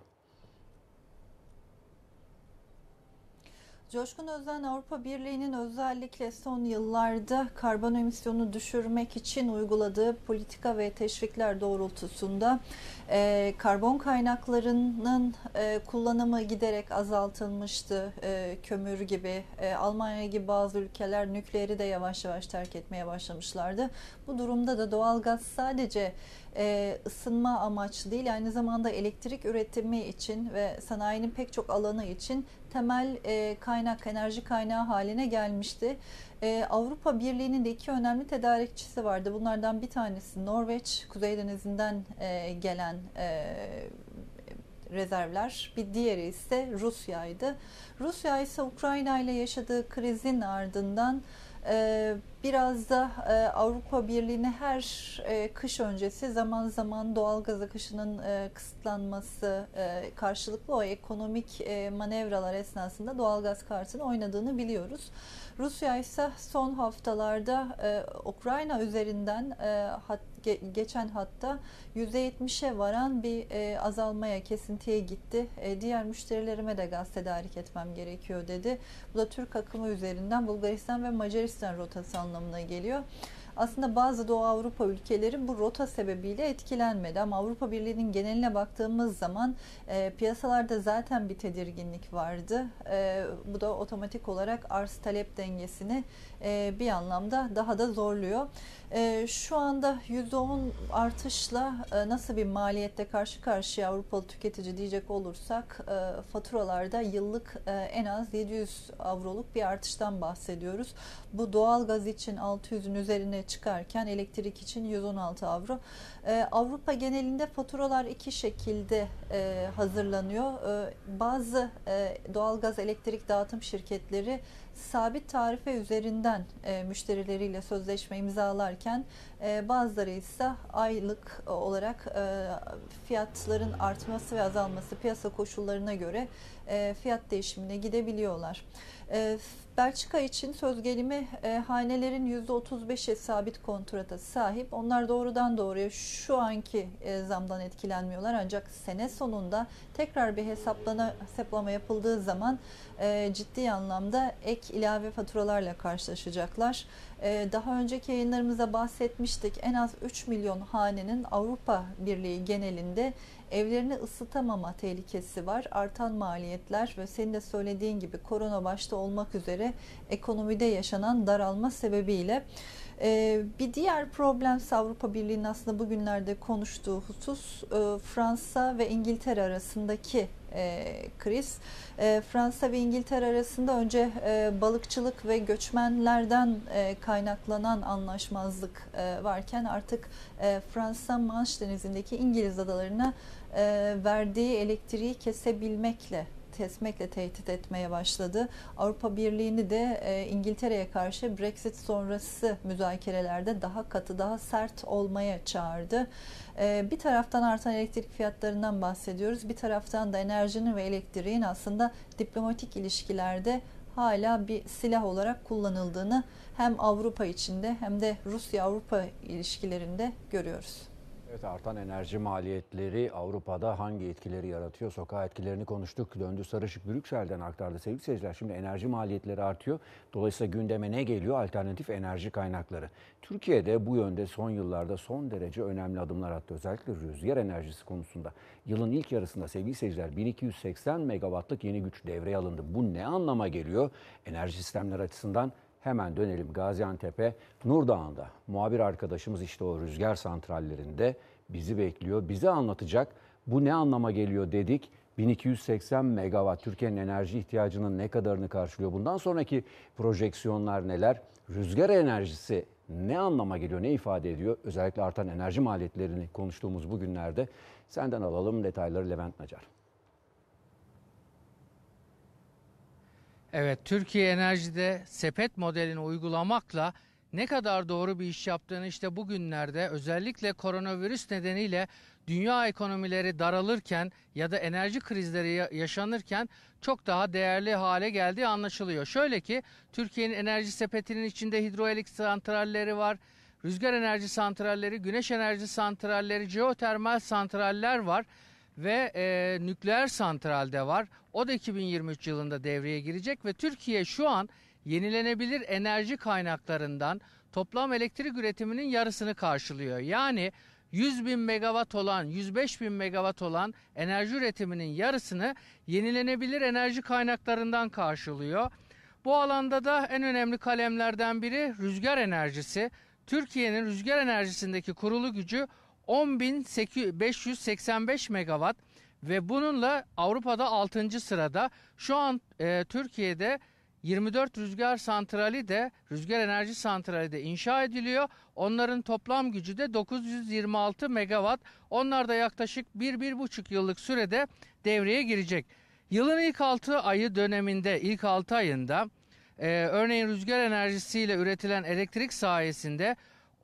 Coşkun Özen, Avrupa Birliği'nin özellikle son yıllarda karbon emisyonunu düşürmek için uyguladığı politika ve teşvikler doğrultusunda karbon kaynaklarının kullanımı giderek azaltılmıştı. Kömür gibi, Almanya gibi bazı ülkeler nükleeri de yavaş yavaş terk etmeye başlamışlardı. Bu durumda da doğalgaz sadece ısınma amaçlı değil, aynı zamanda elektrik üretimi için ve sanayinin pek çok alanı için temel enerji kaynağı haline gelmişti. Avrupa Birliği'nin de iki önemli tedarikçisi vardı. Bunlardan bir tanesi Norveç, Kuzey Denizi'nden gelen rezervler. Bir diğeri ise Rusya'ydı. Rusya ise Ukrayna ile yaşadığı krizin ardından biraz da Avrupa Birliği'ne her kış öncesi zaman zaman doğalgaz akışının kısıtlanması karşılıklı o ekonomik manevralar esnasında doğalgaz kartını oynadığını biliyoruz. Rusya ise son haftalarda Ukrayna üzerinden geçen hatta %70'e varan bir azalmaya, kesintiye gitti. Diğer müşterilerime de gaz tedarik etmem gerekiyor dedi. Bu da Türk akımı üzerinden Bulgaristan ve Macaristan rotası anlamına geliyor. Aslında bazı Doğu Avrupa ülkeleri bu rota sebebiyle etkilenmedi ama Avrupa Birliği'nin geneline baktığımız zaman piyasalarda zaten bir tedirginlik vardı. Bu da otomatik olarak arz talep dengesini bir anlamda daha da zorluyor. Şu anda %10 artışla nasıl bir maliyette karşı karşıya Avrupalı tüketici diyecek olursak faturalarda yıllık en az 700 avroluk bir artıştan bahsediyoruz. Bu doğalgaz için 600'ün üzerine çıkarken elektrik için 116 avro. Avrupa genelinde faturalar iki şekilde hazırlanıyor. Bazı doğalgaz elektrik dağıtım şirketleri sabit tarife üzerinden müşterileriyle sözleşme imzalarken bazıları ise aylık olarak fiyatların artması ve azalması piyasa koşullarına göre fiyat değişimine gidebiliyorlar. Belçika için söz gelimi hanelerin %35'e sabit kontrata sahip. Onlar doğrudan doğruya şu anki zamdan etkilenmiyorlar. Ancak sene sonunda tekrar bir hesaplama yapıldığı zaman ciddi anlamda ek ilave faturalarla karşılaşacaklar. Daha önceki yayınlarımızda bahsetmiştik. En az 3 milyon hanenin Avrupa Birliği genelinde evlerini ısıtamama tehlikesi var. Artan maliyetler ve senin de söylediğin gibi korona başta olmak üzere ekonomide yaşanan daralma sebebiyle. Bir diğer problem Avrupa Birliği'nin aslında bugünlerde konuştuğu husus Fransa ve İngiltere arasındaki kriz. Fransa ve İngiltere arasında önce balıkçılık ve göçmenlerden kaynaklanan anlaşmazlık varken artık Fransa Manş Denizi'ndeki İngiliz adalarına verdiği elektriği kesmekle tehdit etmeye başladı. Avrupa Birliği'ni de İngiltere'ye karşı Brexit sonrası müzakerelerde daha katı, daha sert olmaya çağırdı. Bir taraftan artan elektrik fiyatlarından bahsediyoruz. Bir taraftan da enerjinin ve elektriğin aslında diplomatik ilişkilerde hala bir silah olarak kullanıldığını hem Avrupa içinde hem de Rusya-Avrupa ilişkilerinde görüyoruz. Evet, artan enerji maliyetleri Avrupa'da hangi etkileri yaratıyor? Sokağa etkilerini konuştuk. Döndü Sarışık Brüksel'den aktardı sevgili seyirciler. Şimdi enerji maliyetleri artıyor. Dolayısıyla gündeme ne geliyor? Alternatif enerji kaynakları. Türkiye'de bu yönde son yıllarda son derece önemli adımlar attı. Özellikle rüzgar enerjisi konusunda. Yılın ilk yarısında sevgili seyirciler 1280 megawattlık yeni güç devreye alındı. Bu ne anlama geliyor? Enerji sistemleri açısından hemen dönelim Gaziantep'e. Nurdağ'ında muhabir arkadaşımız işte o rüzgar santrallerinde bizi bekliyor. Bize anlatacak bu ne anlama geliyor dedik. 1280 megawatt Türkiye'nin enerji ihtiyacının ne kadarını karşılıyor? Bundan sonraki projeksiyonlar neler? Rüzgar enerjisi ne anlama geliyor, ne ifade ediyor? Özellikle artan enerji maliyetlerini konuştuğumuz bu günlerde senden alalım detayları Levent Nacar. Evet, Türkiye Enerji'de sepet modelini uygulamakla ne kadar doğru bir iş yaptığını işte bugünlerde özellikle koronavirüs nedeniyle dünya ekonomileri daralırken ya da enerji krizleri yaşanırken çok daha değerli hale geldiği anlaşılıyor. Şöyle ki Türkiye'nin enerji sepetinin içinde hidroelektrik santralleri var, rüzgar enerji santralleri, güneş enerji santralleri, jeotermal santraller var ve nükleer santral de var. O da 2023 yılında devreye girecek ve Türkiye şu an yenilenebilir enerji kaynaklarından toplam elektrik üretiminin yarısını karşılıyor. Yani 100 bin megawatt olan, 105 bin megawatt olan enerji üretiminin yarısını yenilenebilir enerji kaynaklarından karşılıyor. Bu alanda da en önemli kalemlerden biri rüzgar enerjisi. Türkiye'nin rüzgar enerjisindeki kurulu gücü 10.585 megawatt ve bununla Avrupa'da 6. sırada. Şu an Türkiye'de 24 rüzgar santrali de rüzgar enerji santrali de inşa ediliyor. Onların toplam gücü de 926 megawatt. Onlar da yaklaşık 1-1,5 yıllık sürede devreye girecek. Yılın ilk 6 ayı döneminde, ilk 6 ayında örneğin rüzgar enerjisiyle üretilen elektrik sayesinde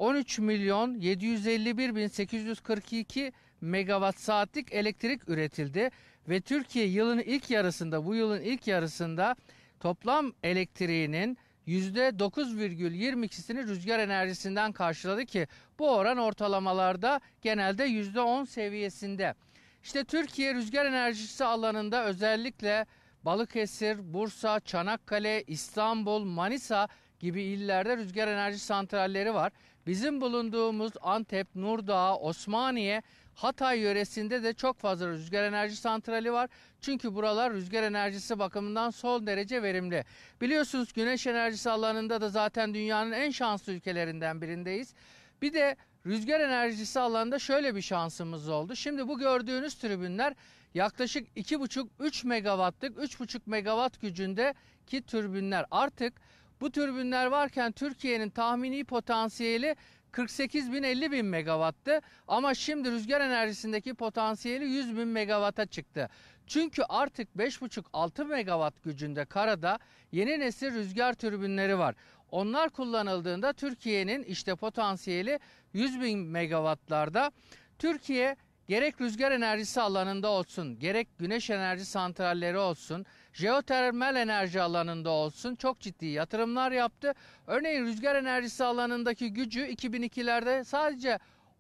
13.751.842 megawatt saatlik elektrik üretildi ve Türkiye yılın ilk yarısında, bu yılın ilk yarısında toplam elektriğinin %9,22'sini rüzgar enerjisinden karşıladı ki bu oran ortalamalarda genelde %10 seviyesinde. İşte Türkiye rüzgar enerjisi alanında özellikle Balıkesir, Bursa, Çanakkale, İstanbul, Manisa gibi illerde rüzgar enerji santralleri var. Bizim bulunduğumuz Antep, Nurdağ, Osmaniye, Hatay yöresinde de çok fazla rüzgar enerji santrali var. Çünkü buralar rüzgar enerjisi bakımından son derece verimli. Biliyorsunuz güneş enerjisi alanında da zaten dünyanın en şanslı ülkelerinden birindeyiz. Bir de rüzgar enerjisi alanında şöyle bir şansımız oldu. Şimdi bu gördüğünüz tribünler yaklaşık 2,5-3 megawattlık, 3,5 megawatt gücündeki türbinler. Artık bu türbinler varken Türkiye'nin tahmini potansiyeli 48.000-50.000 megawattı ama şimdi rüzgar enerjisindeki potansiyeli 100.000 megawatta çıktı. Çünkü artık 5,5-6 megawatt gücünde karada yeni nesil rüzgar türbinleri var. Onlar kullanıldığında Türkiye'nin işte potansiyeli 100.000 megawattlarda. Türkiye gerek rüzgar enerjisi alanında olsun, gerek güneş enerji santralleri olsun, jeotermal enerji alanında olsun çok ciddi yatırımlar yaptı. Örneğin rüzgar enerjisi alanındaki gücü 2002'lerde sadece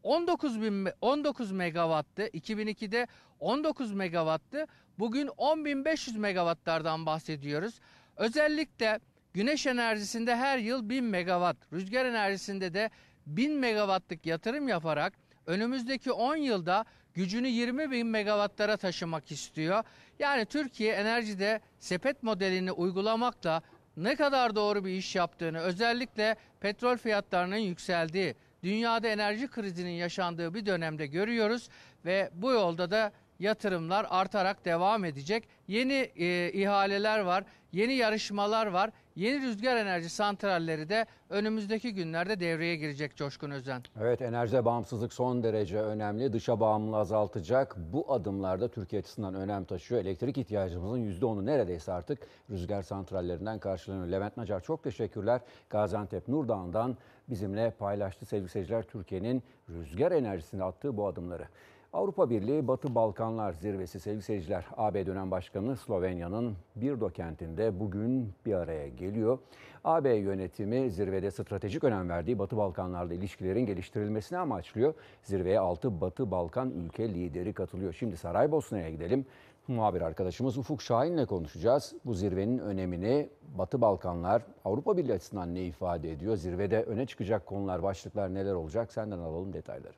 19 megawattı. 2002'de 19 megawattı. Bugün 10.500 megawattlardan bahsediyoruz. Özellikle güneş enerjisinde her yıl 1000 megawatt, rüzgar enerjisinde de 1000 megawattlık yatırım yaparak önümüzdeki 10 yılda gücünü 20.000 megawattlara taşımak istiyor. Yani Türkiye enerjide sepet modelini uygulamakla ne kadar doğru bir iş yaptığını, özellikle petrol fiyatlarının yükseldiği, dünyada enerji krizinin yaşandığı bir dönemde görüyoruz ve bu yolda da yatırımlar artarak devam edecek. Yeni ihaleler var, yeni yarışmalar var. Yeni rüzgar enerji santralleri de önümüzdeki günlerde devreye girecek Coşkun Özen. Evet, enerjide bağımsızlık son derece önemli. Dışa bağımlılığı azaltacak bu adımlarda Türkiye açısından önem taşıyor. Elektrik ihtiyacımızın %10'u neredeyse artık rüzgar santrallerinden karşılanıyor. Levent Nacar çok teşekkürler. Gaziantep Nurdağ'ından bizimle paylaştı sevgili seyirciler Türkiye'nin rüzgar enerjisine attığı bu adımları. Avrupa Birliği Batı Balkanlar Zirvesi sevgili seyirciler. AB dönem başkanı Slovenya'nın Birdo kentinde bugün bir araya geliyor. AB yönetimi zirvede stratejik önem verdiği Batı Balkanlar'da ilişkilerin geliştirilmesini amaçlıyor. Zirveye 6 Batı Balkan ülke lideri katılıyor. Şimdi Saraybosna'ya gidelim. Muhabir arkadaşımız Ufuk Şahin'le konuşacağız. Bu zirvenin önemini, Batı Balkanlar Avrupa Birliği açısından ne ifade ediyor? Zirvede öne çıkacak konular, başlıklar neler olacak? Senden alalım detayları.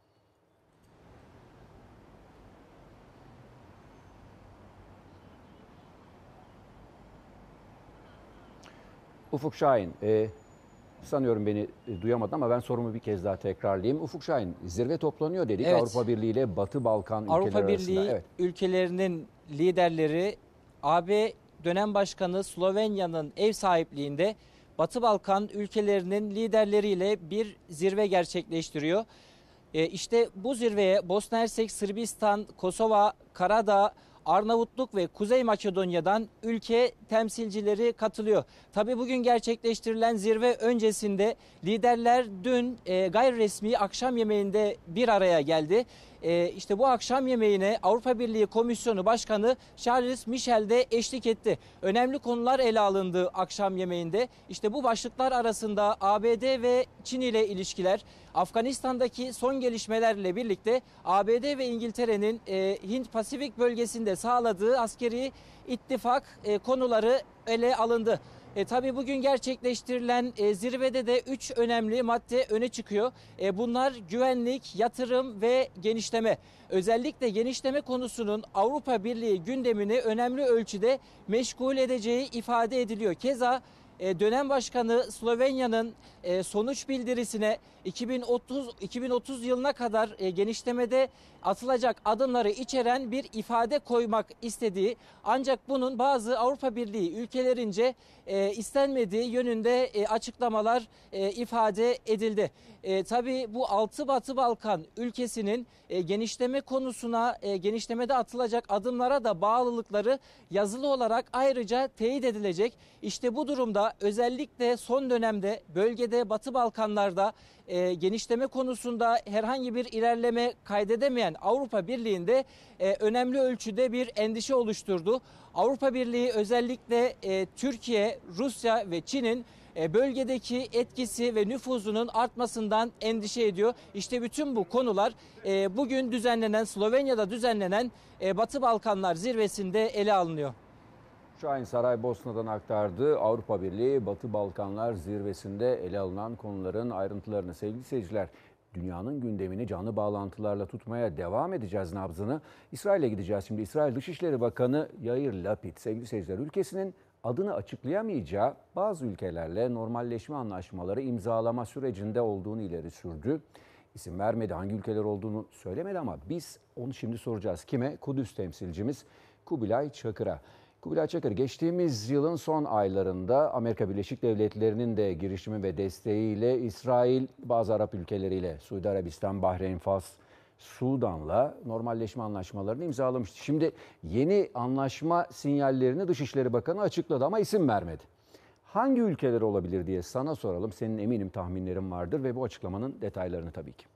Ufuk Şahin, sanıyorum beni duyamadın ama ben sorumu bir kez daha tekrarlayayım. Ufuk Şahin, zirve toplanıyor dedik. Evet. Avrupa Birliği ile Batı Balkan ülkeleri Avrupa arasında. Birliği Evet. ülkelerinin liderleri AB dönem başkanı Slovenya'nın ev sahipliğinde Batı Balkan ülkelerinin liderleriyle bir zirve gerçekleştiriyor. İşte bu zirveye Bosna Hersek, Sırbistan, Kosova, Karadağ, Arnavutluk ve Kuzey Makedonya'dan ülke temsilcileri katılıyor. Tabii bugün gerçekleştirilen zirve öncesinde liderler dün gayri resmi akşam yemeğinde bir araya geldi. İşte bu akşam yemeğine Avrupa Birliği Komisyonu Başkanı Charles Michel de eşlik etti. Önemli konular ele alındı akşam yemeğinde. İşte bu başlıklar arasında ABD ve Çin ile ilişkiler, Afganistan'daki son gelişmelerle birlikte ABD ve İngiltere'nin Hint-Pasifik bölgesinde sağladığı askeri ittifak konuları ele alındı. Tabii bugün gerçekleştirilen zirvede de 3 önemli madde öne çıkıyor. Bunlar güvenlik, yatırım ve genişleme. Özellikle genişleme konusunun Avrupa Birliği gündemini önemli ölçüde meşgul edeceği ifade ediliyor. Keza dönem başkanı Slovenya'nın sonuç bildirisine 2030 yılına kadar genişlemede atılacak adımları içeren bir ifade koymak istediği, ancak bunun bazı Avrupa Birliği ülkelerince istenmediği yönünde açıklamalar ifade edildi. Tabii bu 6 Batı Balkan ülkesinin genişleme konusuna, genişlemede atılacak adımlara da bağlılıkları yazılı olarak ayrıca teyit edilecek. İşte bu durumda özellikle son dönemde bölgede Batı Balkanlar'da genişleme konusunda herhangi bir ilerleme kaydedemeyen Avrupa Birliği'nde önemli ölçüde bir endişe oluşturdu. Avrupa Birliği özellikle Türkiye, Rusya ve Çin'in bölgedeki etkisi ve nüfuzunun artmasından endişe ediyor. İşte bütün bu konular bugün Slovenya'da düzenlenen Batı Balkanlar zirvesinde ele alınıyor. Şahin Saraybosna'dan aktardığı Avrupa Birliği Batı Balkanlar zirvesinde ele alınan konuların ayrıntılarını. Sevgili seyirciler, dünyanın gündemini canlı bağlantılarla tutmaya devam edeceğiz nabzını. İsrail'e gideceğiz şimdi. İsrail Dışişleri Bakanı Yair Lapid, sevgili seyirciler, ülkesinin adını açıklayamayacağı bazı ülkelerle normalleşme anlaşmaları imzalama sürecinde olduğunu ileri sürdü. İsim vermedi, hangi ülkeler olduğunu söylemedi ama biz onu şimdi soracağız. Kime? Kudüs temsilcimiz Kubilay Çakır'a. Kubilay Çakır, geçtiğimiz yılın son aylarında Amerika Birleşik Devletleri'nin de girişimi ve desteğiyle İsrail bazı Arap ülkeleriyle Suudi Arabistan, Bahreyn, Fas, Sudan'la normalleşme anlaşmalarını imzalamıştı. Şimdi yeni anlaşma sinyallerini Dışişleri Bakanı açıkladı ama isim vermedi. Hangi ülkeler olabilir diye sana soralım. Senin eminim tahminlerin vardır ve bu açıklamanın detaylarını tabii ki.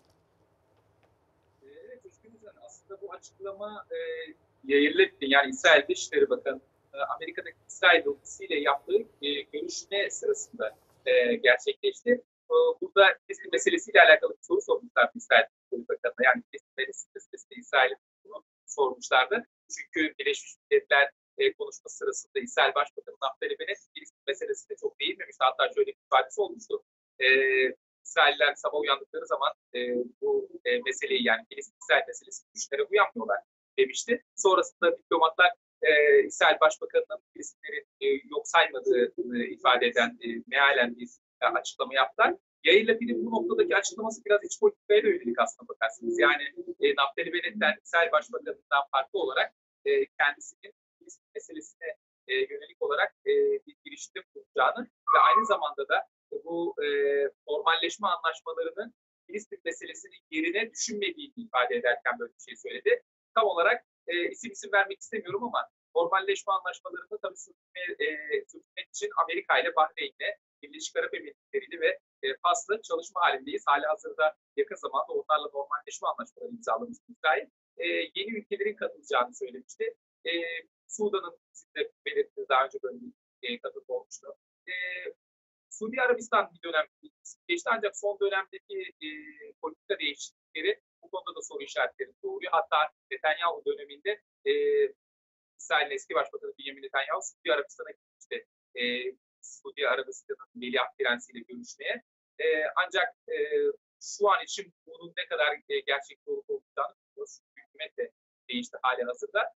Evet, aslında bu açıklama Yair yani İsrail Dışişleri Bakanı Amerika'daki İsrail ofisiyle yaptığı görüşme sırasında gerçekleşti. Burada Filistin meselesiyle alakalı bir soru sormuşlardı İsrail Dışişleri Bakanı'na. Yani Filistin meselesinde İsrail'e bunu sormuşlardı. Çünkü Birleşmiş Milletler konuşması sırasında İsrail Başbakanı Naftali Bennett Filistin meselesinde çok değinmemişti. Hatta şöyle bir ifadesi olmuştu. İsrailler sabah uyandıkları zaman bu meseleyi, yani Filistin-İsrail meselesi güçlere uyanmıyorlar demişti. Sonrasında diplomatlar İsrail Başbakanı'nın Filistinleri yok saymadığını ifade eden mealen bir açıklama yaptılar. Yair Lapid'in bu noktadaki açıklaması biraz iç politikaya da yönelik aslına bakarsınız. Yani Naftali Bennett'ten, İsrail Başbakanı'ndan farklı olarak kendisinin Filistin meselesine yönelik olarak bir girişim bulacağını ve aynı zamanda da bu normalleşme anlaşmalarının Filistin meselesinin yerine düşünmediğini ifade ederken böyle bir şey söyledi. Tam olarak isim vermek istemiyorum ama normalleşme anlaşmalarını tabii sürdürmek için Amerika ile Bahreyn'le, Birleşik Arap Emirlikleri'yle ve faslı çalışma halindeyiz. Halihazırda yakın zamanda onlarla normalleşme anlaşmaları imzalamıştı İsrail. Yeni ülkelerin katılacağını söylemişti. Sudan'ın sizin de belirttiğiniz daha önce böyle bir katılım olmuştu. Suudi Arabistan bir dönem geçti ancak son dönemdeki politika değişiklikleri bu konuda da soru işaretleri doğuruyor. Hatta Netanyahu döneminde İsrail'in eski başbakanı Benjamin Netanyahu Suudi Arabistan'a gitmişti. Suudi Arabistan'ın Veliaht Prensi ile görüşmeye. Ancak şu an için bunun ne kadar gerçekçi olup olacağını biliyoruz. Hükümet de değişti halihazırda.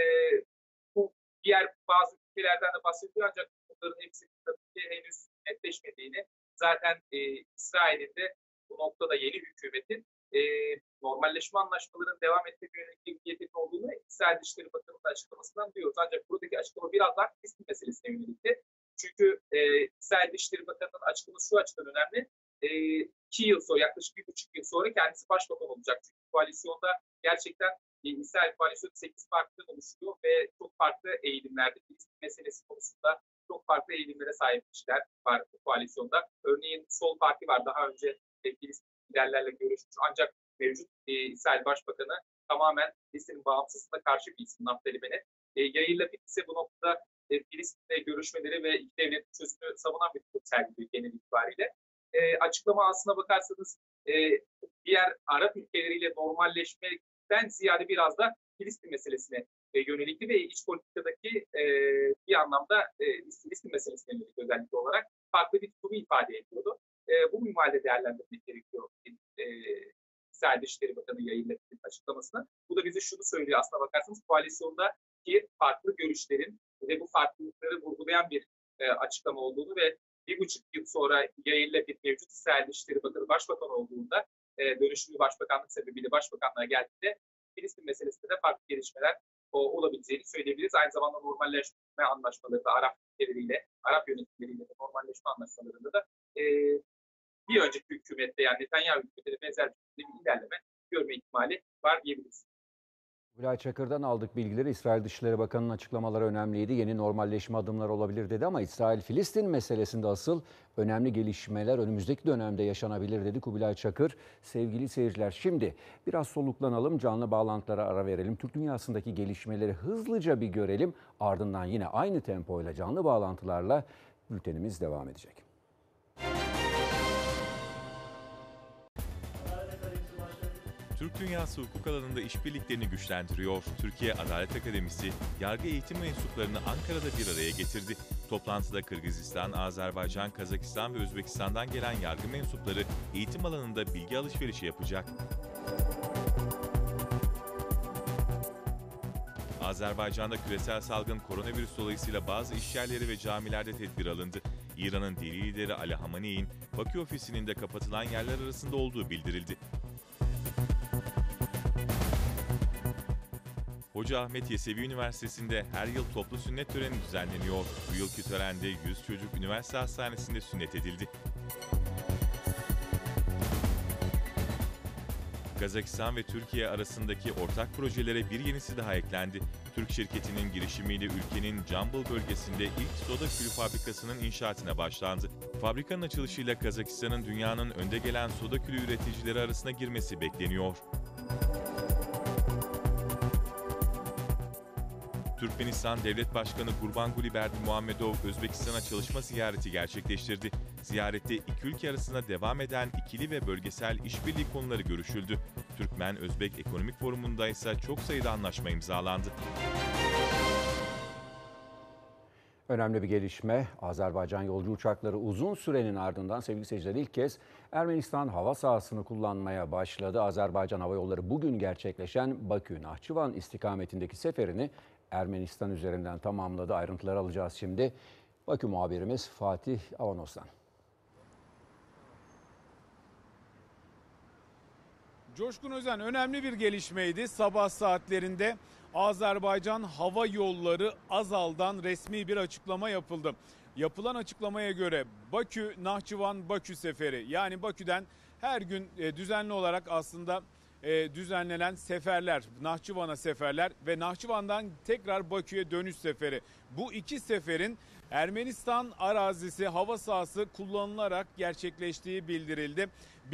Bu diğer bazı ülkelerden de bahsediyor ancak bunların hepsi tabii ki henüz netleşmediğini, zaten İsrail'in de bu noktada yeni hükümetin normalleşme anlaşmalarının devam etmek yönelik bir niyetin olduğunu İsrail Dışişleri Bakanı'nın açıklamasından duyuyoruz. Ancak buradaki açıklama biraz daha Filistin meselesine yönelikti. Çünkü İsrail Dışişleri Bakanı'nın açıklaması şu açıdan önemli. 2 yıl sonra, yaklaşık 1,5 yıl sonra kendisi başbakan olacak. Çünkü koalisyonda gerçekten İsrail koalisyonu 8 partiden oluşuyor ve çok farklı eğilimlerde Filistin meselesi konusunda çok farklı eğilimlere sahip kişiler var bu koalisyonda. Örneğin Sol Parti var, daha önce Filistin liderlerle görüşmüş ancak mevcut İsrail Başbakanı tamamen Filistin'in bağımsızlığına karşı bir isim Naftali Bennett. Yair Lapid ise bu noktada Filistin'le görüşmeleri ve iki devlet çözümünü savunan bir tutum sergiliyor genel itibariyle. Açıklama aslına bakarsanız diğer Arap ülkeleriyle normalleşmekten ziyade biraz da Filistin meselesine yönelikti ve iç politikadaki bir anlamda Filistin meselesine yönelik özellikle olarak farklı bir tutumu ifade ediyordu. Bu minvalde değerlendirmek gerekiyor İsrail Dışişleri Bakanı Yair Lapid'in açıklamasını. Bu da bize şunu söylüyor aslına bakarsanız, koalisyondaki farklı görüşlerin ve bu farklılıkları vurgulayan bir açıklama olduğunu ve 1,5 yıl sonra Yair Lapid mevcut İsrail Dışişleri Bakanı Başbakan olduğunda dönüşümlü başbakanlık sebebiyle başbakanlığa geldiğinde Filistin meselesinde de farklı gelişmeler olabileceğini söyleyebiliriz. Aynı zamanda normalleşme anlaşmalarında Arap ülkeleriyle, Arap yönetimleriyle de normalleşme anlaşmalarında da bir önceki hükümette, yani Netanyahu hükümetine benzer bir ilerleme görme ihtimali var diyebiliriz. Kubilay Çakır'dan aldık bilgileri. İsrail Dışişleri Bakanı'nın açıklamaları önemliydi. Yeni normalleşme adımları olabilir dedi ama İsrail-Filistin meselesinde asıl önemli gelişmeler önümüzdeki dönemde yaşanabilir dedi Kubilay Çakır. Sevgili seyirciler, şimdi biraz soluklanalım, canlı bağlantılara ara verelim. Türk dünyasındaki gelişmeleri hızlıca bir görelim. Ardından yine aynı tempoyla canlı bağlantılarla bültenimiz devam edecek. Türk dünyası hukuk alanında işbirliklerini güçlendiriyor. Türkiye Adalet Akademisi, yargı eğitim mensuplarını Ankara'da bir araya getirdi. Toplantıda Kırgızistan, Azerbaycan, Kazakistan ve Özbekistan'dan gelen yargı mensupları eğitim alanında bilgi alışverişi yapacak. Azerbaycan'da küresel salgın koronavirüs dolayısıyla bazı işyerleri ve camilerde tedbir alındı. İran'ın dini lideri Ali Hamaney'in Bakü ofisinin de kapatılan yerler arasında olduğu bildirildi. Hoca Ahmet Yesevi Üniversitesi'nde her yıl toplu sünnet töreni düzenleniyor. Bu yılki törende 100 çocuk üniversite hastanesinde sünnet edildi. Kazakistan ve Türkiye arasındaki ortak projelere bir yenisi daha eklendi. Türk şirketinin girişimiyle ülkenin Jambul bölgesinde ilk soda külü fabrikasının inşaatına başlandı. Fabrikanın açılışıyla Kazakistan'ın dünyanın önde gelen soda külü üreticileri arasına girmesi bekleniyor. Türkmenistan Devlet Başkanı Gurbanguly Berdimuhamedov, Özbekistan'a çalışma ziyareti gerçekleştirdi. Ziyarette iki ülke arasında devam eden ikili ve bölgesel işbirliği konuları görüşüldü. Türkmen-Özbek Ekonomik Forumu'nda ise çok sayıda anlaşma imzalandı. Önemli bir gelişme. Azerbaycan yolcu uçakları uzun sürenin ardından sevgili seyirciler ilk kez Ermenistan hava sahasını kullanmaya başladı. Azerbaycan Hava Yolları bugün gerçekleşen Bakü-Nahçıvan istikametindeki seferini Ermenistan üzerinden tamamladı. Ayrıntıları alacağız şimdi. Bakü muhabirimiz Fatih Avanos'tan. Coşkun Özen, önemli bir gelişmeydi. Sabah saatlerinde Azerbaycan Hava Yolları Azal'dan resmi bir açıklama yapıldı. Yapılan açıklamaya göre Bakü-Nahçıvan-Bakü seferi, yani Bakü'den her gün düzenli olarak aslında düzenlenen seferler, Nahçıvan'a seferler ve Nahçıvan'dan tekrar Bakü'ye dönüş seferi. Bu iki seferin Ermenistan arazisi hava sahası kullanılarak gerçekleştiği bildirildi.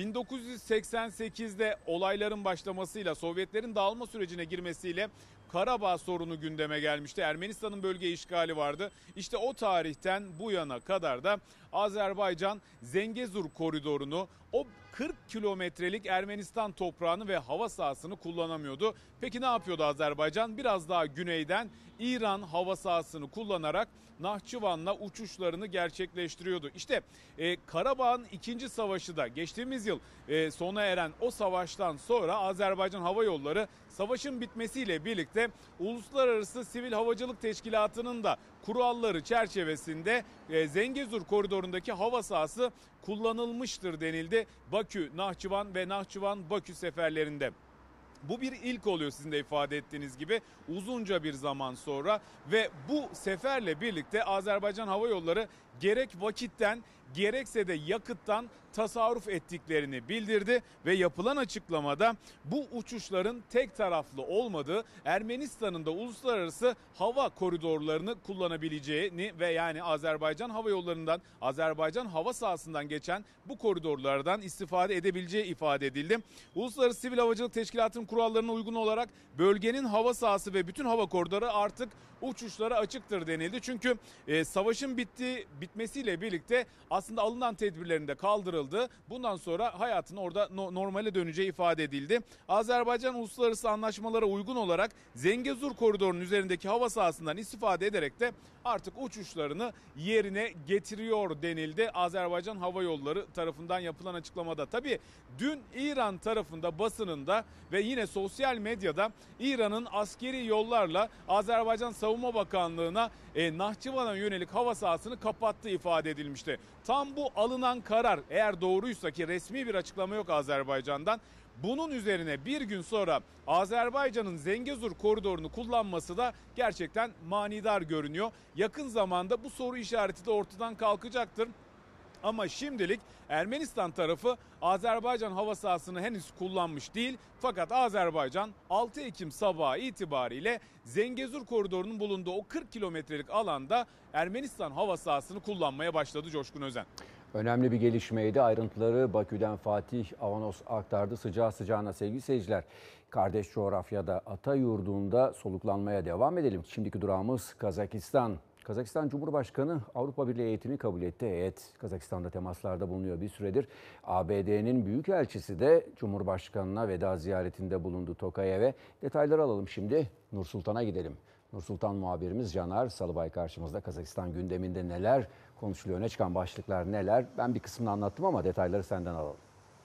1988'de olayların başlamasıyla, Sovyetlerin dağılma sürecine girmesiyle Karabağ sorunu gündeme gelmişti. Ermenistan'ın bölge işgali vardı. İşte o tarihten bu yana kadar da Azerbaycan Zengezur koridorunu, o 40 kilometrelik Ermenistan toprağını ve hava sahasını kullanamıyordu. Peki ne yapıyordu Azerbaycan? Biraz daha güneyden İran hava sahasını kullanarak Nahçıvan'la uçuşlarını gerçekleştiriyordu. İşte Karabağ'ın 2. savaşı da geçtiğimiz yıl sona eren o savaştan sonra Azerbaycan Hava Yolları savaşın bitmesiyle birlikte Uluslararası Sivil Havacılık Teşkilatı'nın da kuralları çerçevesinde Zengezur koridorundaki hava sahası kullanılmıştır denildi Bakü, Nahçıvan ve Nahçıvan-Bakü seferlerinde. Bu bir ilk oluyor sizin de ifade ettiğiniz gibi uzunca bir zaman sonra ve bu seferle birlikte Azerbaycan Hava Yolları gerek vakitten gerekse de yakıttan tasarruf ettiklerini bildirdi ve yapılan açıklamada bu uçuşların tek taraflı olmadığı, Ermenistan'ın da uluslararası hava koridorlarını kullanabileceğini ve yani Azerbaycan Hava Yolları'ndan, Azerbaycan hava sahasından geçen bu koridorlardan istifade edebileceği ifade edildi. Uluslararası Sivil Havacılık Teşkilatı'nın kurallarına uygun olarak bölgenin hava sahası ve bütün hava koridoru artık uçuşlara açıktır denildi. Çünkü savaşın bitmesiyle birlikte aslında alınan tedbirlerin de kaldırıldı. Bundan sonra hayatın orada normale döneceği ifade edildi. Azerbaycan uluslararası anlaşmalara uygun olarak Zengezur koridorunun üzerindeki hava sahasından istifade ederek de artık uçuşlarını yerine getiriyor denildi Azerbaycan Hava Yolları tarafından yapılan açıklamada. Tabii dün İran tarafında, basınında ve yine sosyal medyada İran'ın askeri yollarla Azerbaycan Savunma Bakanlığı'na Nahçıvan'a yönelik hava sahasını kapattığı ifade edilmişti. Tam bu alınan karar eğer doğruysa, ki resmi bir açıklama yok Azerbaycan'dan, bunun üzerine bir gün sonra Azerbaycan'ın Zengezur koridorunu kullanması da gerçekten manidar görünüyor. Yakın zamanda bu soru işareti de ortadan kalkacaktır. Ama şimdilik Ermenistan tarafı Azerbaycan hava sahasını henüz kullanmış değil. Fakat Azerbaycan 6 Ekim sabahı itibariyle Zengezur koridorunun bulunduğu o 40 kilometrelik alanda Ermenistan hava sahasını kullanmaya başladı Coşkun Özen. Önemli bir gelişmeydi. Ayrıntıları Bakü'den Fatih Avanos aktardı. Sıcağı sıcağına sevgili seyirciler. Kardeş coğrafyada, ata yurdunda soluklanmaya devam edelim. Şimdiki durağımız Kazakistan. Kazakistan Cumhurbaşkanı Avrupa Birliği heyetini kabul etti. Heyet Kazakistan'da temaslarda bulunuyor bir süredir. ABD'nin büyükelçisi de Cumhurbaşkanı'na veda ziyaretinde bulundu Tokayev'e. Detayları alalım şimdi. Nur Sultan'a gidelim. Nur Sultan muhabirimiz Caner Salıbay karşımızda. Kazakistan gündeminde neler konuşuluyor, öne çıkan başlıklar neler? Ben bir kısmını anlattım ama detayları senden alalım.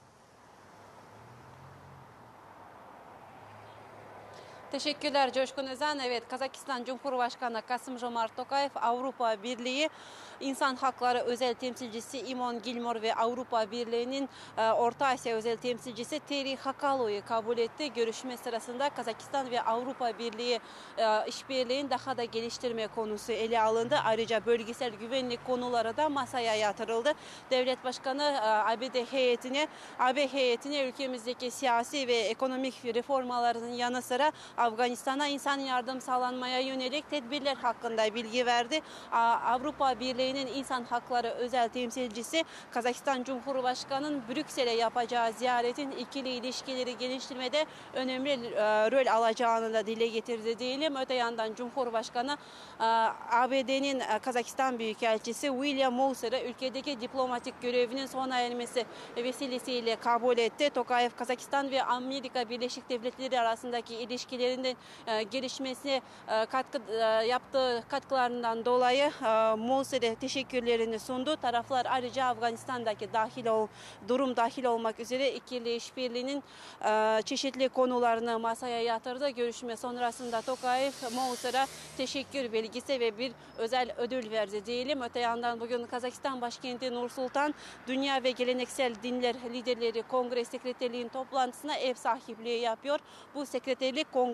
Teşekkürler Coşkun Özen. Evet, Kazakistan Cumhurbaşkanı Kasım-Jomart Tokayev, Avrupa Birliği İnsan Hakları Özel Temsilcisi Imon Gilmore ve Avrupa Birliği'nin Orta Asya Özel Temsilcisi Terry Hakalo'yu kabul etti. Görüşme sırasında Kazakistan ve Avrupa Birliği işbirliğini daha da geliştirme konusu ele alındı. Ayrıca bölgesel güvenlik konuları da masaya yatırıldı. Devlet Başkanı AB heyetine ülkemizdeki siyasi ve ekonomik reformaların yanı sıra Afganistan'a insan yardım sağlanmaya yönelik tedbirler hakkında bilgi verdi. Avrupa Birliği'nin İnsan Hakları Özel Temsilcisi Kazakistan Cumhurbaşkanı'nın Brüksel'e yapacağı ziyaretin ikili ilişkileri geliştirmede önemli rol alacağını da dile getirdi diyelim. Öte yandan Cumhurbaşkanı ABD'nin Kazakistan Büyükelçisi William Mouser'ı ülkedeki diplomatik görevinin sona ermesi vesilesiyle kabul etti. Tokayev, Kazakistan ve Amerika Birleşik Devletleri arasındaki ilişkilerinde gelişmesine yaptığı katkılarından dolayı Mouser'e teşekkürlerini sundu. Taraflar ayrıca Afganistan'daki durum dahil olmak üzere ikili işbirliğinin çeşitli konularını masaya yatırdı. Görüşme sonrasında Tokayev, Mouser'a teşekkür belgesi ve bir özel ödül verdi diyelim. Öte yandan bugün Kazakistan başkenti Nur Sultan, Dünya ve Geleneksel Dinler Liderleri Kongre Sekreterliği'nin toplantısına ev sahipliği yapıyor. Bu sekreterlik kongre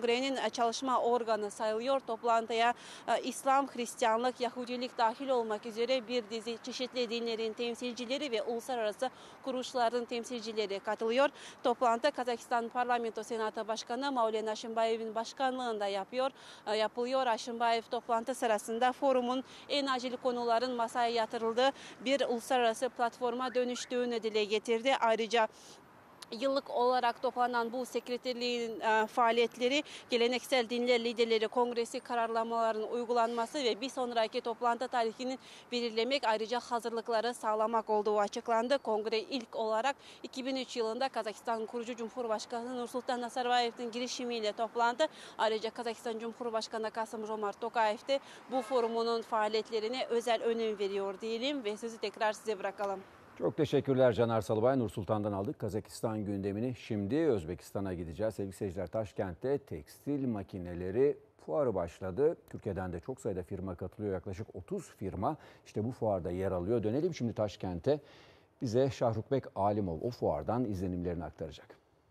kongrenin çalışma organı sayılıyor. Toplantıya İslam, Hristiyanlık, Yahudilik dahil olmak üzere bir dizi çeşitli dinlerin temsilcileri ve uluslararası kuruluşların temsilcileri katılıyor. Toplantı Kazakistan Parlamento Senato Başkanı Maulen Aşimbayev'in başkanlığında yapılıyor. Aşimbayev toplantı sırasında forumun en acil konuların masaya yatırıldığı bir uluslararası platforma dönüştüğünü dile getirdi. Ayrıca yıllık olarak toplanan bu sekreterliğin faaliyetleri, geleneksel dinler liderleri kongresi kararlamalarının uygulanması ve bir sonraki toplantı tarihinin belirlemek, ayrıca hazırlıkları sağlamak olduğu açıklandı. Kongre ilk olarak 2003 yılında Kazakistan kurucu Cumhurbaşkanı Nursultan Nazarbayev'in girişimiyle toplandı. Ayrıca Kazakistan Cumhurbaşkanı Kasım-Jomart Tokayev de bu forumunun faaliyetlerine özel önem veriyor diyelim ve sözü tekrar size bırakalım. Çok teşekkürler Caner Salıbay. Nur Sultan'dan aldık Kazakistan gündemini. Şimdi Özbekistan'a gideceğiz. Sevgili seyirciler, Taşkent'te tekstil makineleri fuarı başladı. Türkiye'den de çok sayıda firma katılıyor. Yaklaşık 30 firma işte bu fuarda yer alıyor. Dönelim şimdi Taşkent'e. Bize Şahrukbek Alimov o fuardan izlenimlerini aktaracak.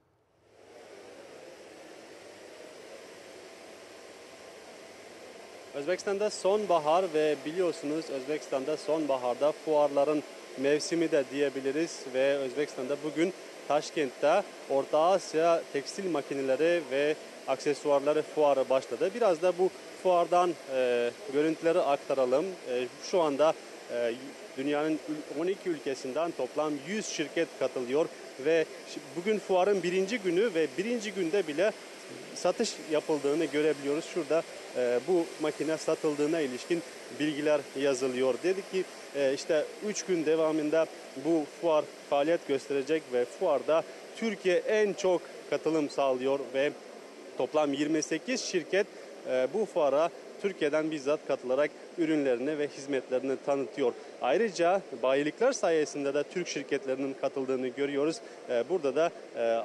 Özbekistan'da sonbahar ve biliyorsunuz Özbekistan'da sonbaharda fuarların mevsimi de diyebiliriz ve Özbekistan'da bugün Taşkent'te Orta Asya tekstil makineleri ve aksesuarları fuarı başladı. Biraz da bu fuardan görüntüleri aktaralım. Şu anda dünyanın 12 ülkesinden toplam 100 şirket katılıyor ve bugün fuarın birinci günü ve birinci günde bile satış yapıldığını görebiliyoruz. Şurada bu makine satıldığına ilişkin bilgiler yazılıyor. Dedik ki işte 3 gün devamında bu fuar faaliyet gösterecek ve fuarda Türkiye en çok katılım sağlıyor ve toplam 28 şirket bu fuara Türkiye'den bizzat katılarak ürünlerini ve hizmetlerini tanıtıyor. Ayrıca bayilikler sayesinde de Türk şirketlerinin katıldığını görüyoruz. Burada da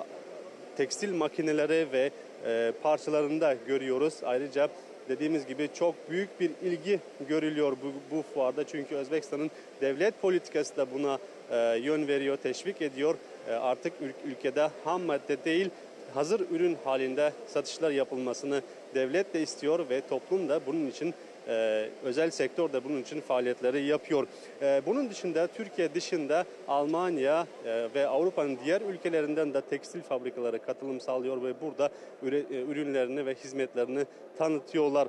tekstil makineleri ve parçalarını da görüyoruz. Ayrıca dediğimiz gibi çok büyük bir ilgi görülüyor bu fuarda. Çünkü Özbekistan'ın devlet politikası da buna yön veriyor, teşvik ediyor. Artık ülkede ham madde değil, hazır ürün halinde satışlar yapılmasını devlet de istiyor ve toplum da bunun için, özel sektör de bunun için faaliyetleri yapıyor. Bunun dışında Türkiye dışında Almanya ve Avrupa'nın diğer ülkelerinden de tekstil fabrikaları katılım sağlıyor ve burada ürünlerini ve hizmetlerini tanıtıyorlar.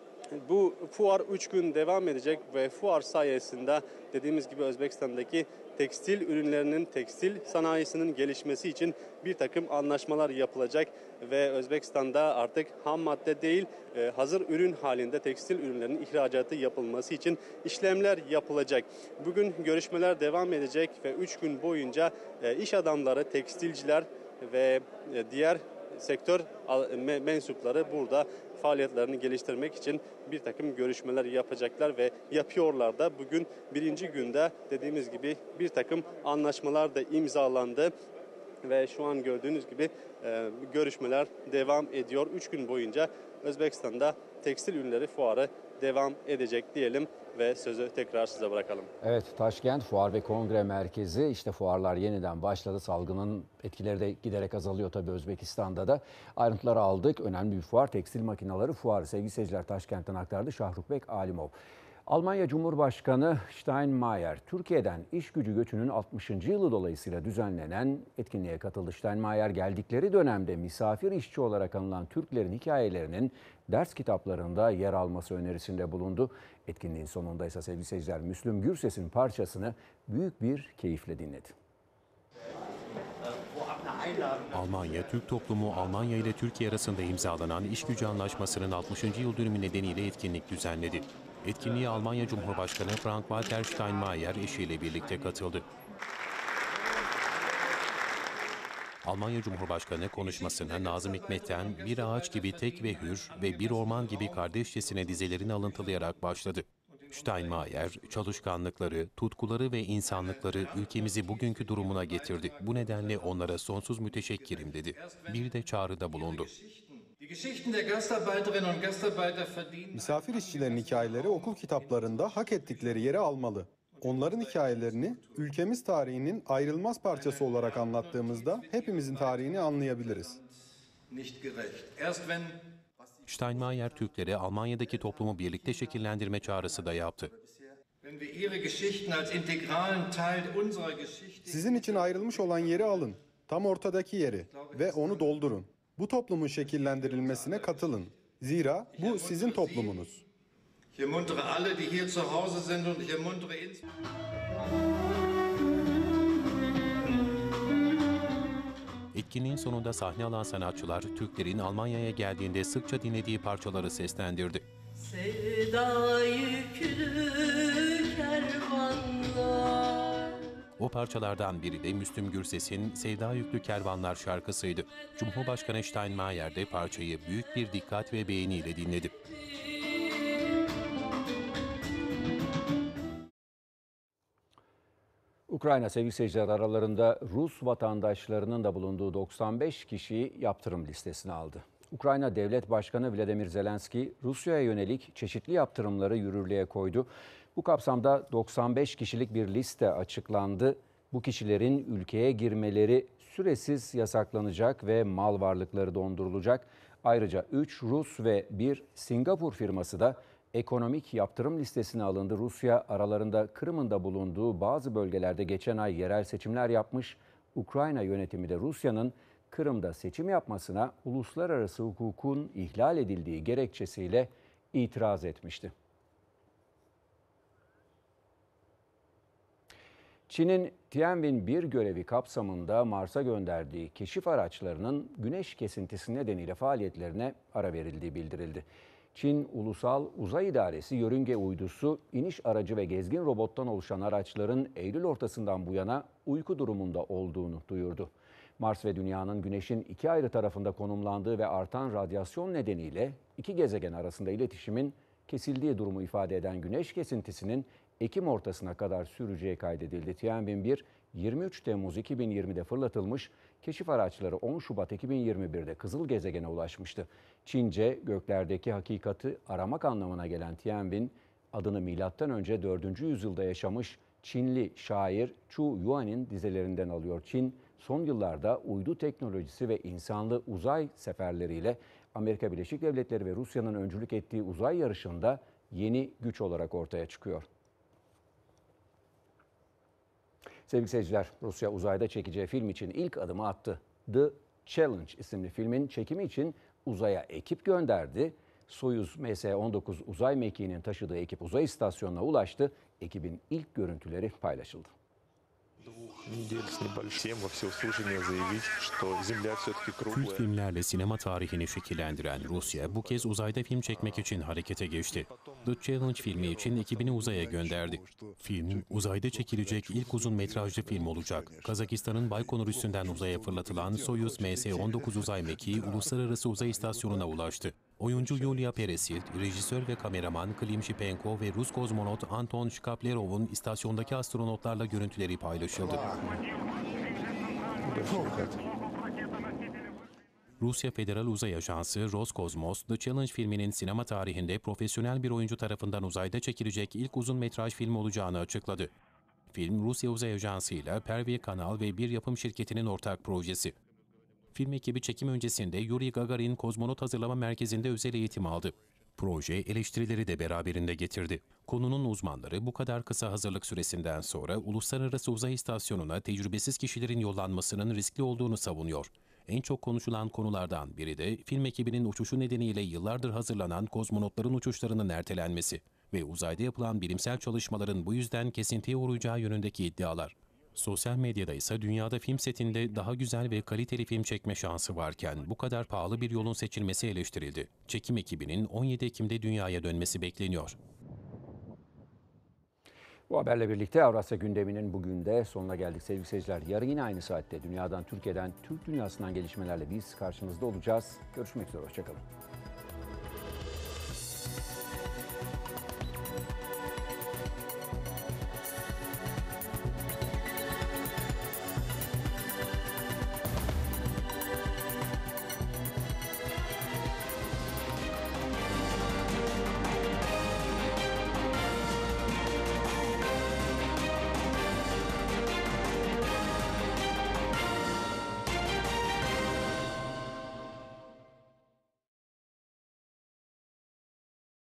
Bu fuar 3 gün devam edecek ve fuar sayesinde dediğimiz gibi Özbekistan'daki tekstil ürünlerinin, tekstil sanayisinin gelişmesi için bir takım anlaşmalar yapılacak ve Özbekistan'da artık ham madde değil, hazır ürün halinde tekstil ürünlerinin ihracatı yapılması için işlemler yapılacak. Bugün görüşmeler devam edecek ve 3 gün boyunca iş adamları, tekstilciler ve diğer sektör mensupları burada faaliyetlerini geliştirmek için bir takım görüşmeler yapacaklar ve yapıyorlar da. Bugün birinci günde dediğimiz gibi bir takım anlaşmalar da imzalandı ve şu an gördüğünüz gibi görüşmeler devam ediyor. 3 gün boyunca Özbekistan'da tekstil ürünleri fuarı devam edecek diyelim ve sözü tekrar size bırakalım. Evet, Taşkent Fuar ve Kongre Merkezi, işte fuarlar yeniden başladı. Salgının etkileri de giderek azalıyor tabii Özbekistan'da da. Ayrıntıları aldık. Önemli bir fuar, tekstil makineleri fuarı. Sevgili seyirciler, Taşkent'ten aktardı Şahrukbek Alimov. Almanya Cumhurbaşkanı Steinmeier, Türkiye'den iş gücü göçünün 60. yılı dolayısıyla düzenlenen etkinliğe katıldı. Steinmeier geldikleri dönemde misafir işçi olarak anılan Türklerin hikayelerinin ders kitaplarında yer alması önerisinde bulundu. Etkinliğin sonunda ise sevgili seyirciler, Müslüm Gürses'in parçasını büyük bir keyifle dinledi. Almanya, Türk toplumu Almanya ile Türkiye arasında imzalanan iş gücü anlaşmasının 60. yıl dönümü nedeniyle etkinlik düzenledi. Etkinliğe Almanya Cumhurbaşkanı Frank-Walter Steinmeier eşiyle birlikte katıldı. Almanya Cumhurbaşkanı konuşmasına Nazım Hikmet'ten "Bir ağaç gibi tek ve hür ve bir orman gibi kardeşçesine" dizelerini alıntılayarak başladı. Steinmeier, çalışkanlıkları, tutkuları ve insanlıkları ülkemizi bugünkü durumuna getirdi. Bu nedenle onlara sonsuz müteşekkirim dedi. Bir de çağrıda bulundu. Misafir işçilerin hikayeleri okul kitaplarında hak ettikleri yeri almalı. Onların hikayelerini ülkemiz tarihinin ayrılmaz parçası olarak anlattığımızda hepimizin tarihini anlayabiliriz. Steinmeier Türklere Almanya'daki toplumu birlikte şekillendirme çağrısı da yaptı. Sizin için ayrılmış olan yeri alın, tam ortadaki yeri ve onu doldurun. Bu toplumun şekillendirilmesine katılın. Zira bu sizin toplumunuz. Etkinliğin sonunda sahne alan sanatçılar Türklerin Almanya'ya geldiğinde sıkça dinlediği parçaları seslendirdi. Sevda yüklü kervanlar. O parçalardan biri de Müslüm Gürses'in Sevda Yüklü Kervanlar şarkısıydı. Cumhurbaşkanı Steinmeier de parçayı büyük bir dikkat ve beğeniyle dinledi. Ukrayna sevgili seyirciler aralarında Rus vatandaşlarının da bulunduğu 95 kişiyi yaptırım listesine aldı. Ukrayna Devlet Başkanı Vladimir Zelenski Rusya'ya yönelik çeşitli yaptırımları yürürlüğe koydu. Bu kapsamda 95 kişilik bir liste açıklandı. Bu kişilerin ülkeye girmeleri süresiz yasaklanacak ve mal varlıkları dondurulacak. Ayrıca 3 Rus ve 1 Singapur firması da ekonomik yaptırım listesine alındı. Rusya aralarında Kırım'ın da bulunduğu bazı bölgelerde geçen ay yerel seçimler yapmış. Ukrayna yönetimi de Rusya'nın Kırım'da seçim yapmasına uluslararası hukukun ihlal edildiği gerekçesiyle itiraz etmişti. Çin'in Tianwen-1 görevi kapsamında Mars'a gönderdiği keşif araçlarının güneş kesintisi nedeniyle faaliyetlerine ara verildiği bildirildi. Çin Ulusal Uzay İdaresi yörünge uydusu, iniş aracı ve gezgin robottan oluşan araçların Eylül ortasından bu yana uyku durumunda olduğunu duyurdu. Mars ve Dünya'nın Güneş'in iki ayrı tarafında konumlandığı ve artan radyasyon nedeniyle iki gezegen arasında iletişimin kesildiği durumu ifade eden güneş kesintisinin Ekim ortasına kadar süreceği kaydedildi. Tianwen-1 23 Temmuz 2020'de fırlatılmış, keşif araçları 10 Şubat 2021'de Kızıl Gezegen'e ulaşmıştı. Çince göklerdeki hakikati aramak anlamına gelen Tianwen, adını M.Ö. 4. yüzyılda yaşamış Çinli şair Chu Yuan'in dizelerinden alıyor. Çin son yıllarda uydu teknolojisi ve insanlı uzay seferleriyle Amerika Birleşik Devletleri ve Rusya'nın öncülük ettiği uzay yarışında yeni güç olarak ortaya çıkıyor. Sevgili seyirciler, Rusya uzayda çekeceği film için ilk adımı attı. The Challenge isimli filmin çekimi için uzaya ekip gönderdi. Soyuz MS-19 uzay mekiğinin taşıdığı ekip uzay istasyonuna ulaştı. Ekibin ilk görüntüleri paylaşıldı. Kült filmlerle sinema tarihini şekillendiren Rusya bu kez uzayda film çekmek için harekete geçti. The Challenge filmi için ekibini uzaya gönderdi. Film uzayda çekilecek ilk uzun metrajlı film olacak. Kazakistan'ın Baykonur üssünden uzaya fırlatılan Soyuz MS-19 uzay mekiği uluslararası uzay istasyonuna ulaştı. Oyuncu Yulia Peresild, rejisör ve kameraman Klim Shipenko ve Rus kozmonot Anton Shkaplerov'un istasyondaki astronotlarla görüntüleri paylaşıldı. Rusya Federal Uzay Ajansı Roskosmos, The Challenge filminin sinema tarihinde profesyonel bir oyuncu tarafından uzayda çekilecek ilk uzun metraj film olacağını açıkladı. Film, Rusya Uzay Ajansı ile Pervy Kanal ve bir yapım şirketinin ortak projesi. Film ekibi çekim öncesinde Yuri Gagarin Kozmonot Hazırlama Merkezi'nde özel eğitim aldı. Proje eleştirileri de beraberinde getirdi. Konunun uzmanları bu kadar kısa hazırlık süresinden sonra Uluslararası Uzay İstasyonu'na tecrübesiz kişilerin yollanmasının riskli olduğunu savunuyor. En çok konuşulan konulardan biri de film ekibinin uçuşu nedeniyle yıllardır hazırlanan kozmonotların uçuşlarının ertelenmesi ve uzayda yapılan bilimsel çalışmaların bu yüzden kesintiye uğrayacağı yönündeki iddialar. Sosyal medyada ise dünyada film setinde daha güzel ve kaliteli film çekme şansı varken bu kadar pahalı bir yolun seçilmesi eleştirildi. Çekim ekibinin 17 Ekim'de dünyaya dönmesi bekleniyor. Bu haberle birlikte Avrasya gündeminin bugün de sonuna geldik sevgili seyirciler. Yarın yine aynı saatte dünyadan, Türkiye'den, Türk dünyasından gelişmelerle biz karşınızda olacağız. Görüşmek üzere, hoşçakalın.